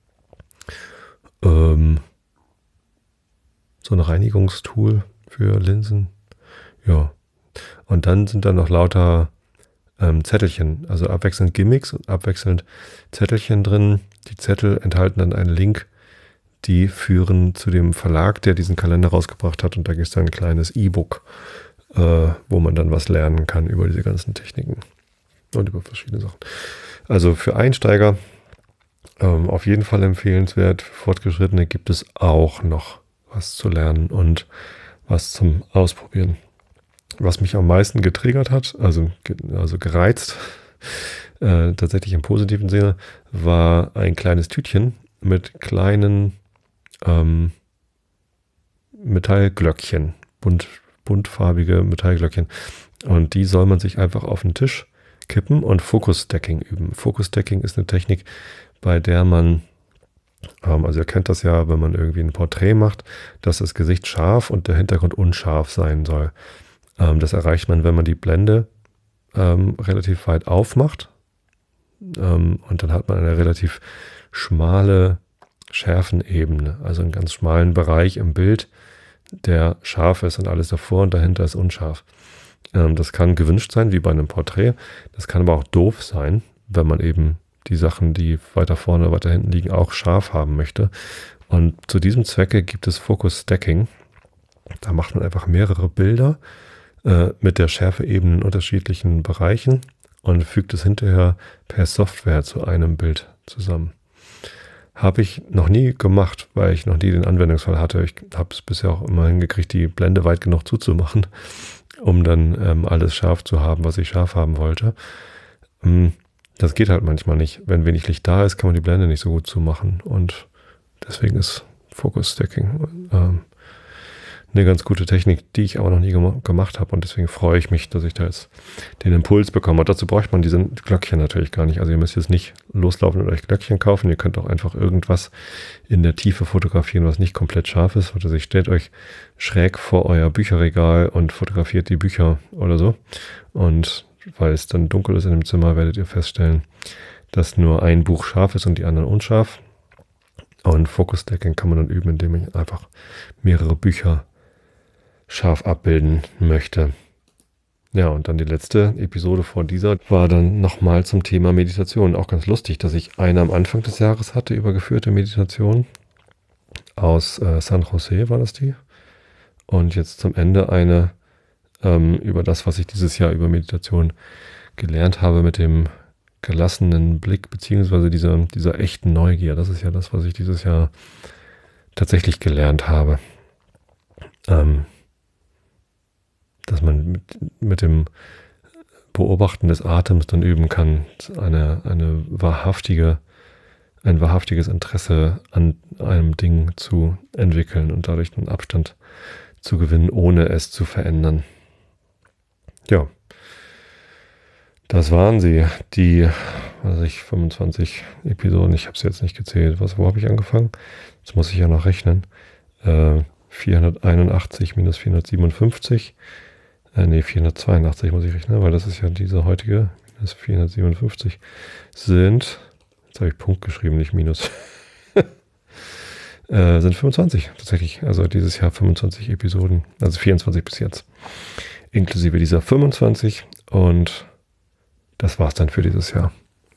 Ähm, so ein Reinigungstool für Linsen. Ja. Und dann sind da noch lauter ähm, Zettelchen, also abwechselnd Gimmicks und abwechselnd Zettelchen drin. Die Zettel enthalten dann einen Link, die führen zu dem Verlag, der diesen Kalender rausgebracht hat. Und da gibt es dann ein kleines E-Book, äh, wo man dann was lernen kann über diese ganzen Techniken und über verschiedene Sachen. Also für Einsteiger ähm, auf jeden Fall empfehlenswert. Für Fortgeschrittene gibt es auch noch was zu lernen und was zum Ausprobieren. Was mich am meisten getriggert hat, also, also gereizt, äh, tatsächlich im positiven Sinne, war ein kleines Tütchen mit kleinen ähm, Metallglöckchen, bunt, buntfarbige Metallglöckchen. Und die soll man sich einfach auf den Tisch kippen und Focus Stacking üben. Focus Stacking ist eine Technik, bei der man Ähm, also ihr kennt das ja, wenn man irgendwie ein Porträt macht, dass das Gesicht scharf und der Hintergrund unscharf sein soll. Ähm, das erreicht man, wenn man die Blende ähm, relativ weit aufmacht. Ähm, und dann hat man eine relativ schmale Schärfenebene, also einen ganz schmalen Bereich im Bild, der scharf ist und alles davor und dahinter ist unscharf. Ähm, das kann gewünscht sein, wie bei einem Porträt. Das kann aber auch doof sein, wenn man eben die Sachen, die weiter vorne, weiter hinten liegen, auch scharf haben möchte. Und zu diesem Zwecke gibt es Focus Stacking. Da macht man einfach mehrere Bilder äh, mit der Schärfeebene in unterschiedlichen Bereichen und fügt es hinterher per Software zu einem Bild zusammen. Habe ich noch nie gemacht, weil ich noch nie den Anwendungsfall hatte. Ich habe es bisher auch immer hingekriegt, die Blende weit genug zuzumachen, um dann ähm, alles scharf zu haben, was ich scharf haben wollte. Ähm, das geht halt manchmal nicht. Wenn wenig Licht da ist, kann man die Blende nicht so gut zumachen. Und deswegen ist Focus Stacking ähm, eine ganz gute Technik, die ich aber noch nie gem- gemacht habe. Und deswegen freue ich mich, dass ich da jetzt den Impuls bekomme. Und dazu braucht man diese Glöckchen natürlich gar nicht. Also ihr müsst jetzt nicht loslaufen und euch Glöckchen kaufen. Ihr könnt auch einfach irgendwas in der Tiefe fotografieren, was nicht komplett scharf ist. Oder sich stellt euch schräg vor euer Bücherregal und fotografiert die Bücher oder so. Und weil es dann dunkel ist in dem Zimmer, werdet ihr feststellen, dass nur ein Buch scharf ist und die anderen unscharf. Und Focus Stacking kann man dann üben, indem ich einfach mehrere Bücher scharf abbilden möchte. Ja, und dann die letzte Episode vor dieser war dann nochmal zum Thema Meditation. Auch ganz lustig, dass ich eine am Anfang des Jahres hatte über geführte Meditation. Aus äh, San Jose war das die. Und jetzt zum Ende eine ähm, über das, was ich dieses Jahr über Meditation gelernt habe mit dem gelassenen Blick, beziehungsweise dieser, dieser echten Neugier. Das ist ja das, was ich dieses Jahr tatsächlich gelernt habe. Ähm, dass man mit, mit dem Beobachten des Atems dann üben kann, eine, eine wahrhaftige, ein wahrhaftiges Interesse an einem Ding zu entwickeln und dadurch einen Abstand zu gewinnen, ohne es zu verändern. Ja, das waren sie, die, was weiß ich, fünfundzwanzig Episoden. Ich habe es jetzt nicht gezählt. Was, wo habe ich angefangen? Jetzt muss ich ja noch rechnen. Äh, vierhunderteinundachtzig minus vierhundertsiebenundfünfzig. Äh, nee, vierhundertzweiundachtzig muss ich rechnen, weil das ist ja diese heutige, minus vierhundertsiebenundfünfzig sind, jetzt habe ich Punkt geschrieben, nicht Minus, äh, sind fünfundzwanzig tatsächlich. Also dieses Jahr fünfundzwanzig Episoden, also vierundzwanzig bis jetzt. Inklusive dieser fünfundzwanzig und das war's dann für dieses Jahr.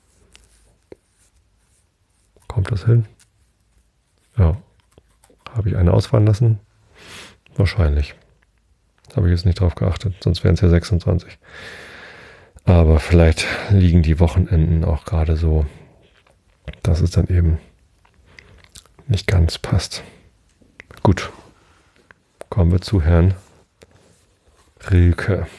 Kommt das hin? Ja. Habe ich eine ausfallen lassen? Wahrscheinlich. Habe ich jetzt nicht drauf geachtet, sonst wären es ja sechsundzwanzig. Aber vielleicht liegen die Wochenenden auch gerade so, dass es dann eben nicht ganz passt. Gut, kommen wir zu Herrn Rilke.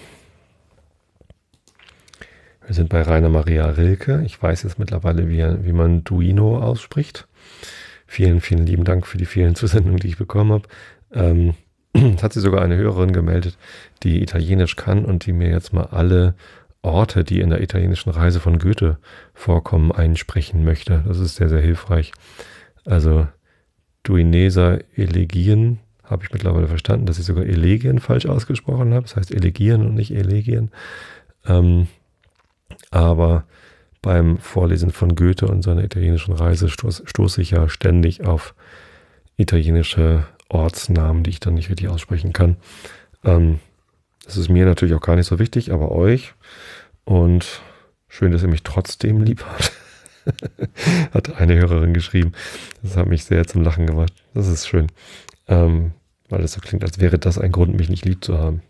Wir sind bei Rainer Maria Rilke. Ich weiß jetzt mittlerweile, wie, wie man Duino ausspricht. Vielen, vielen lieben Dank für die vielen Zusendungen, die ich bekommen habe. Ähm, hat sich sogar eine Hörerin gemeldet, die Italienisch kann und die mir jetzt mal alle Orte, die in der italienischen Reise von Goethe vorkommen, einsprechen möchte. Das ist sehr, sehr hilfreich. Also Duineser Elegien habe ich mittlerweile verstanden, dass ich sogar Elegien falsch ausgesprochen habe. Das heißt Elegien und nicht Elegien. Ähm, aber beim Vorlesen von Goethe und seiner italienischen Reise stoß, stoße ich ja ständig auf italienische Ortsnamen, die ich dann nicht richtig aussprechen kann. Ähm, das ist mir natürlich auch gar nicht so wichtig, aber euch. Und schön, dass ihr mich trotzdem lieb habt. Hat eine Hörerin geschrieben. Das hat mich sehr zum Lachen gemacht. Das ist schön. Ähm, weil es so klingt, als wäre das ein Grund, mich nicht lieb zu haben.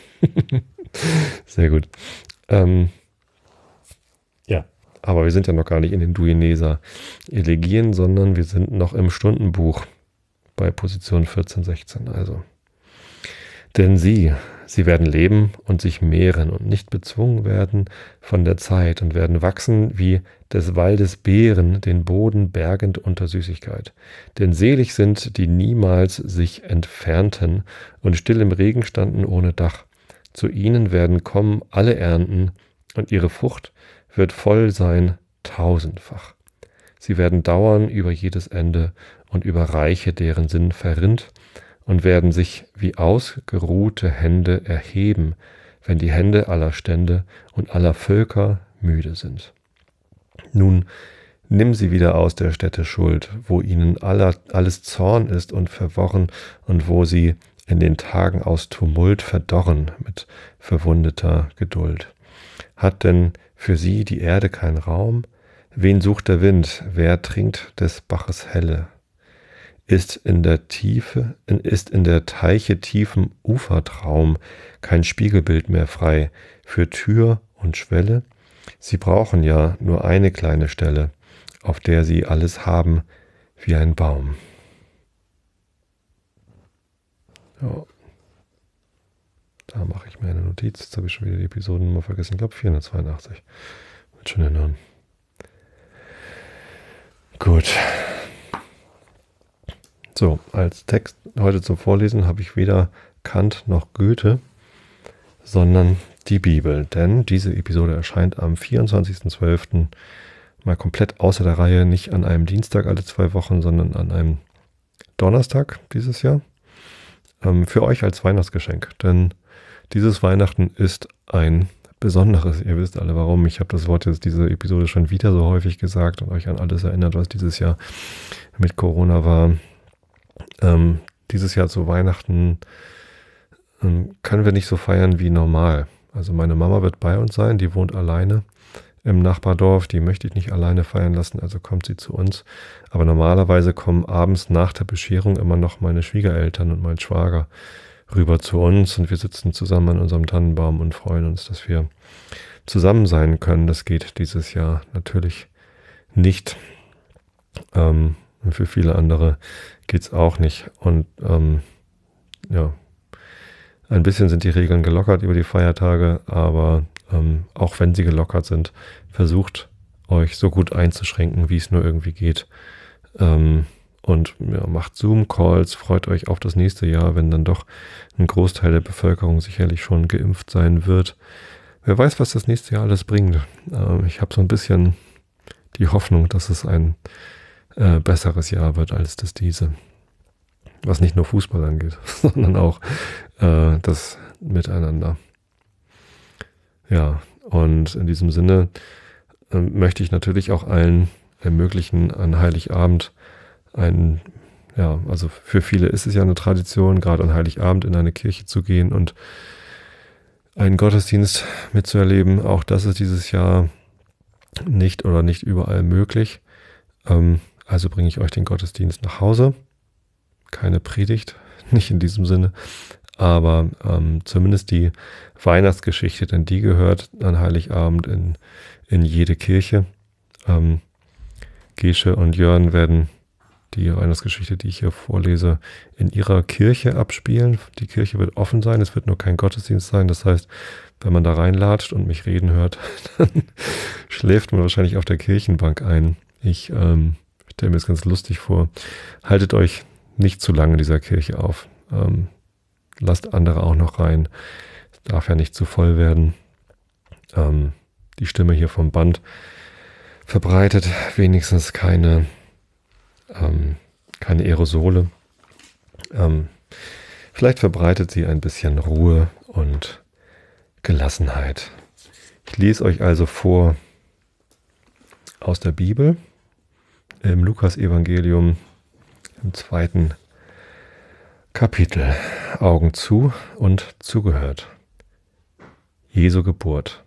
Sehr gut. Ähm, ja, aber wir sind ja noch gar nicht in den Duineser Elegien, sondern wir sind noch im Stundenbuch bei Position vierzehn, sechzehn. Also, denn sie, sie werden leben und sich mehren und nicht bezwungen werden von der Zeit und werden wachsen wie des Waldes Beeren, den Boden bergend unter Süßigkeit. Denn selig sind, die niemals sich entfernten und still im Regen standen ohne Dach. Zu ihnen werden kommen alle Ernten und ihre Frucht wird voll sein tausendfach. Sie werden dauern über jedes Ende und über Reiche, deren Sinn verrinnt, und werden sich wie ausgeruhte Hände erheben, wenn die Hände aller Stände und aller Völker müde sind. Nun, nimm sie wieder aus der Stätte Schuld, wo ihnen aller, alles Zorn ist und verworren und wo sie in den Tagen aus Tumult verdorren mit verwundeter Geduld. Hat denn für sie die Erde keinen Raum? Wen sucht der Wind? Wer trinkt des Baches Helle? Ist in der Tiefe, ist in der Teiche tiefem Ufertraum kein Spiegelbild mehr frei für Tür und Schwelle? Sie brauchen ja nur eine kleine Stelle, auf der sie alles haben wie ein Baum. Ja. Da mache ich mir eine Notiz. Jetzt habe ich schon wieder die Episodennummer vergessen. Ich glaube vierhundertzweiundachtzig. Wird schon erinnern. Gut. So, als Text heute zum Vorlesen habe ich weder Kant noch Goethe, sondern die Bibel. Denn diese Episode erscheint am vierundzwanzigsten zwölften mal komplett außer der Reihe, nicht an einem Dienstag alle zwei Wochen, sondern an einem Donnerstag dieses Jahr. Ähm, für euch als Weihnachtsgeschenk. Denn dieses Weihnachten ist ein besonderes. Ihr wisst alle warum. Ich habe das Wort jetzt diese Episode schon wieder so häufig gesagt und euch an alles erinnert, was dieses Jahr mit Corona war. Ähm, dieses Jahr zu Weihnachten ähm, können wir nicht so feiern wie normal. Also meine Mama wird bei uns sein, die wohnt alleine im Nachbardorf, die möchte ich nicht alleine feiern lassen, also kommt sie zu uns. Aber normalerweise kommen abends nach der Bescherung immer noch meine Schwiegereltern und mein Schwager rüber zu uns und wir sitzen zusammen an unserem Tannenbaum und freuen uns, dass wir zusammen sein können. Das geht dieses Jahr natürlich nicht. Ähm, und für viele andere geht es auch nicht. Und ähm, ja, ein bisschen sind die Regeln gelockert über die Feiertage, aber ähm, auch wenn sie gelockert sind, versucht euch so gut einzuschränken, wie es nur irgendwie geht. Ähm, und ja, macht Zoom-Calls, freut euch auf das nächste Jahr, wenn dann doch ein Großteil der Bevölkerung sicherlich schon geimpft sein wird. Wer weiß, was das nächste Jahr alles bringt. Ähm, ich habe so ein bisschen die Hoffnung, dass es ein äh, besseres Jahr wird als das diese. Was nicht nur Fußball angeht, sondern auch äh, das Miteinander. Ja, und in diesem Sinne äh, möchte ich natürlich auch allen ermöglichen, an Heiligabend ein, ja, also für viele ist es ja eine Tradition, gerade an Heiligabend in eine Kirche zu gehen und einen Gottesdienst mitzuerleben. Auch das ist dieses Jahr nicht oder nicht überall möglich. Ähm, also bringe ich euch den Gottesdienst nach Hause. Keine Predigt, nicht in diesem Sinne, aber ähm, zumindest die Weihnachtsgeschichte, denn die gehört an Heiligabend in, in jede Kirche. Ähm, Gesche und Jörn werden die Weihnachtsgeschichte, die ich hier vorlese, in ihrer Kirche abspielen. Die Kirche wird offen sein, es wird nur kein Gottesdienst sein. Das heißt, wenn man da reinlatscht und mich reden hört, dann schläft man wahrscheinlich auf der Kirchenbank ein. Ich ähm, stelle mir das ganz lustig vor. Haltet euch nicht zu lange in dieser Kirche auf. Ähm, lasst andere auch noch rein. Es darf ja nicht zu voll werden. Ähm, die Stimme hier vom Band verbreitet wenigstens keine, ähm, keine Aerosole. Ähm, vielleicht verbreitet sie ein bisschen Ruhe und Gelassenheit. Ich lese euch also vor aus der Bibel im Lukas-Evangelium im zweiten Kapitel. Augen zu und zugehört. Jesu Geburt.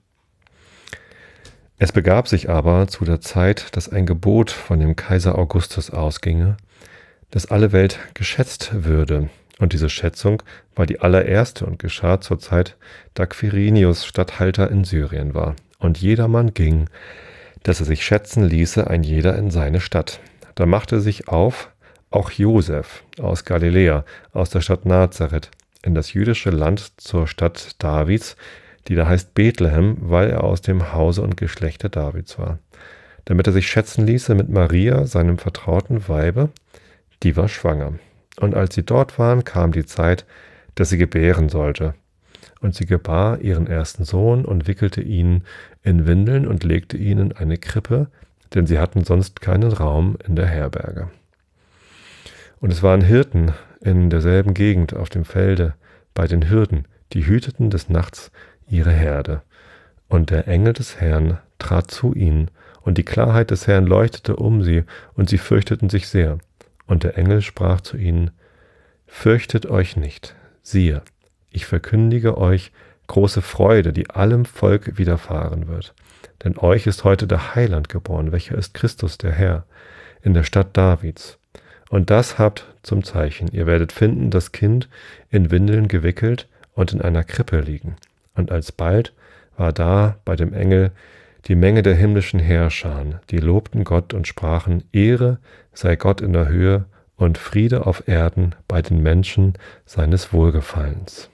Es begab sich aber zu der Zeit, dass ein Gebot von dem Kaiser Augustus ausginge, dass alle Welt geschätzt würde. Und diese Schätzung war die allererste und geschah zur Zeit, da Quirinius Statthalter in Syrien war. Und jedermann ging, dass er sich schätzen ließe, ein jeder in seine Stadt. Da machte sich auf auch Josef aus Galiläa, aus der Stadt Nazareth, in das jüdische Land zur Stadt Davids, die da heißt Bethlehem, weil er aus dem Hause und Geschlechte Davids war, damit er sich schätzen ließe mit Maria, seinem vertrauten Weibe, die war schwanger. Und als sie dort waren, kam die Zeit, dass sie gebären sollte. Und sie gebar ihren ersten Sohn und wickelte ihn in Windeln und legte ihn in eine Krippe, denn sie hatten sonst keinen Raum in der Herberge. Und es waren Hirten in derselben Gegend auf dem Felde bei den Hürden, die hüteten des Nachts ihre Herde. Und der Engel des Herrn trat zu ihnen, und die Klarheit des Herrn leuchtete um sie, und sie fürchteten sich sehr. Und der Engel sprach zu ihnen: Fürchtet euch nicht, siehe, ich verkündige euch große Freude, die allem Volk widerfahren wird. Denn euch ist heute der Heiland geboren, welcher ist Christus der Herr, in der Stadt Davids. Und das habt zum Zeichen: Ihr werdet finden, das Kind in Windeln gewickelt und in einer Krippe liegen. Und alsbald war da bei dem Engel die Menge der himmlischen Heerscharen, die lobten Gott und sprachen: Ehre sei Gott in der Höhe und Friede auf Erden bei den Menschen seines Wohlgefallens.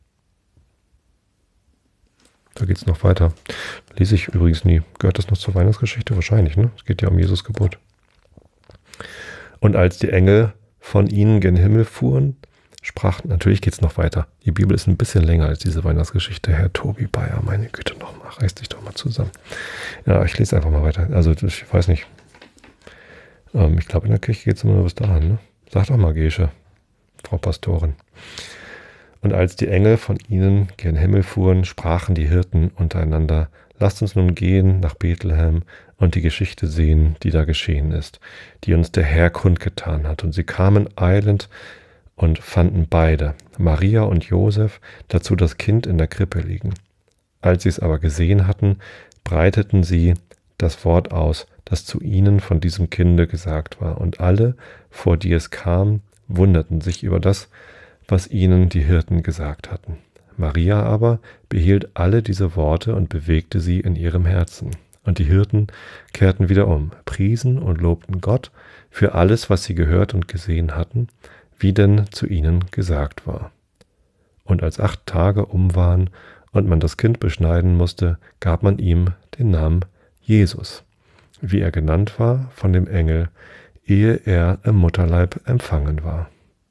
Da geht es noch weiter. Lese ich übrigens nie. Gehört das noch zur Weihnachtsgeschichte? Wahrscheinlich, ne? Es geht ja um Jesus Geburt. Und als die Engel von ihnen gen Himmel fuhren, sprachen, natürlich geht es noch weiter. Die Bibel ist ein bisschen länger als diese Weihnachtsgeschichte. Herr Tobi Bayer, meine Güte, nochmal, reiß dich doch mal zusammen. Ja, ich lese einfach mal weiter. Also ich weiß nicht. Ähm, ich glaube, in der Kirche geht es immer nur bis dahin. Ne? Sag doch mal, Gesche, Frau Pastorin. Und als die Engel von ihnen gen Himmel fuhren, sprachen die Hirten untereinander: Lasst uns nun gehen nach Bethlehem und die Geschichte sehen, die da geschehen ist, die uns der Herr kundgetan hat. Und sie kamen eilend und fanden beide, Maria und Josef, dazu das Kind in der Krippe liegen. Als sie es aber gesehen hatten, breiteten sie das Wort aus, das zu ihnen von diesem Kinde gesagt war. Und alle, vor die es kam, wunderten sich über das, was ihnen die Hirten gesagt hatten. Maria aber behielt alle diese Worte und bewegte sie in ihrem Herzen. Und die Hirten kehrten wieder um, priesen und lobten Gott für alles, was sie gehört und gesehen hatten, wie denn zu ihnen gesagt war. Und als acht Tage um waren und man das Kind beschneiden musste, gab man ihm den Namen Jesus, wie er genannt war von dem Engel, ehe er im Mutterleib empfangen war.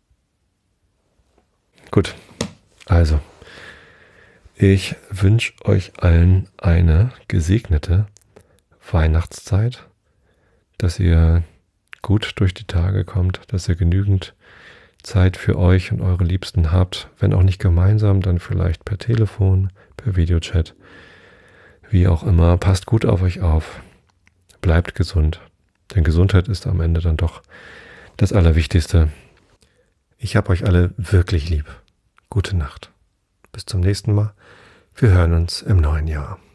Gut, also, ich wünsche euch allen eine gesegnete Weihnachtszeit, dass ihr gut durch die Tage kommt, dass ihr genügend Zeit für euch und eure Liebsten habt, wenn auch nicht gemeinsam, dann vielleicht per Telefon, per Videochat, wie auch immer. Passt gut auf euch auf, bleibt gesund, denn Gesundheit ist am Ende dann doch das Allerwichtigste. Ich habe euch alle wirklich lieb. Gute Nacht. Bis zum nächsten Mal. Wir hören uns im neuen Jahr.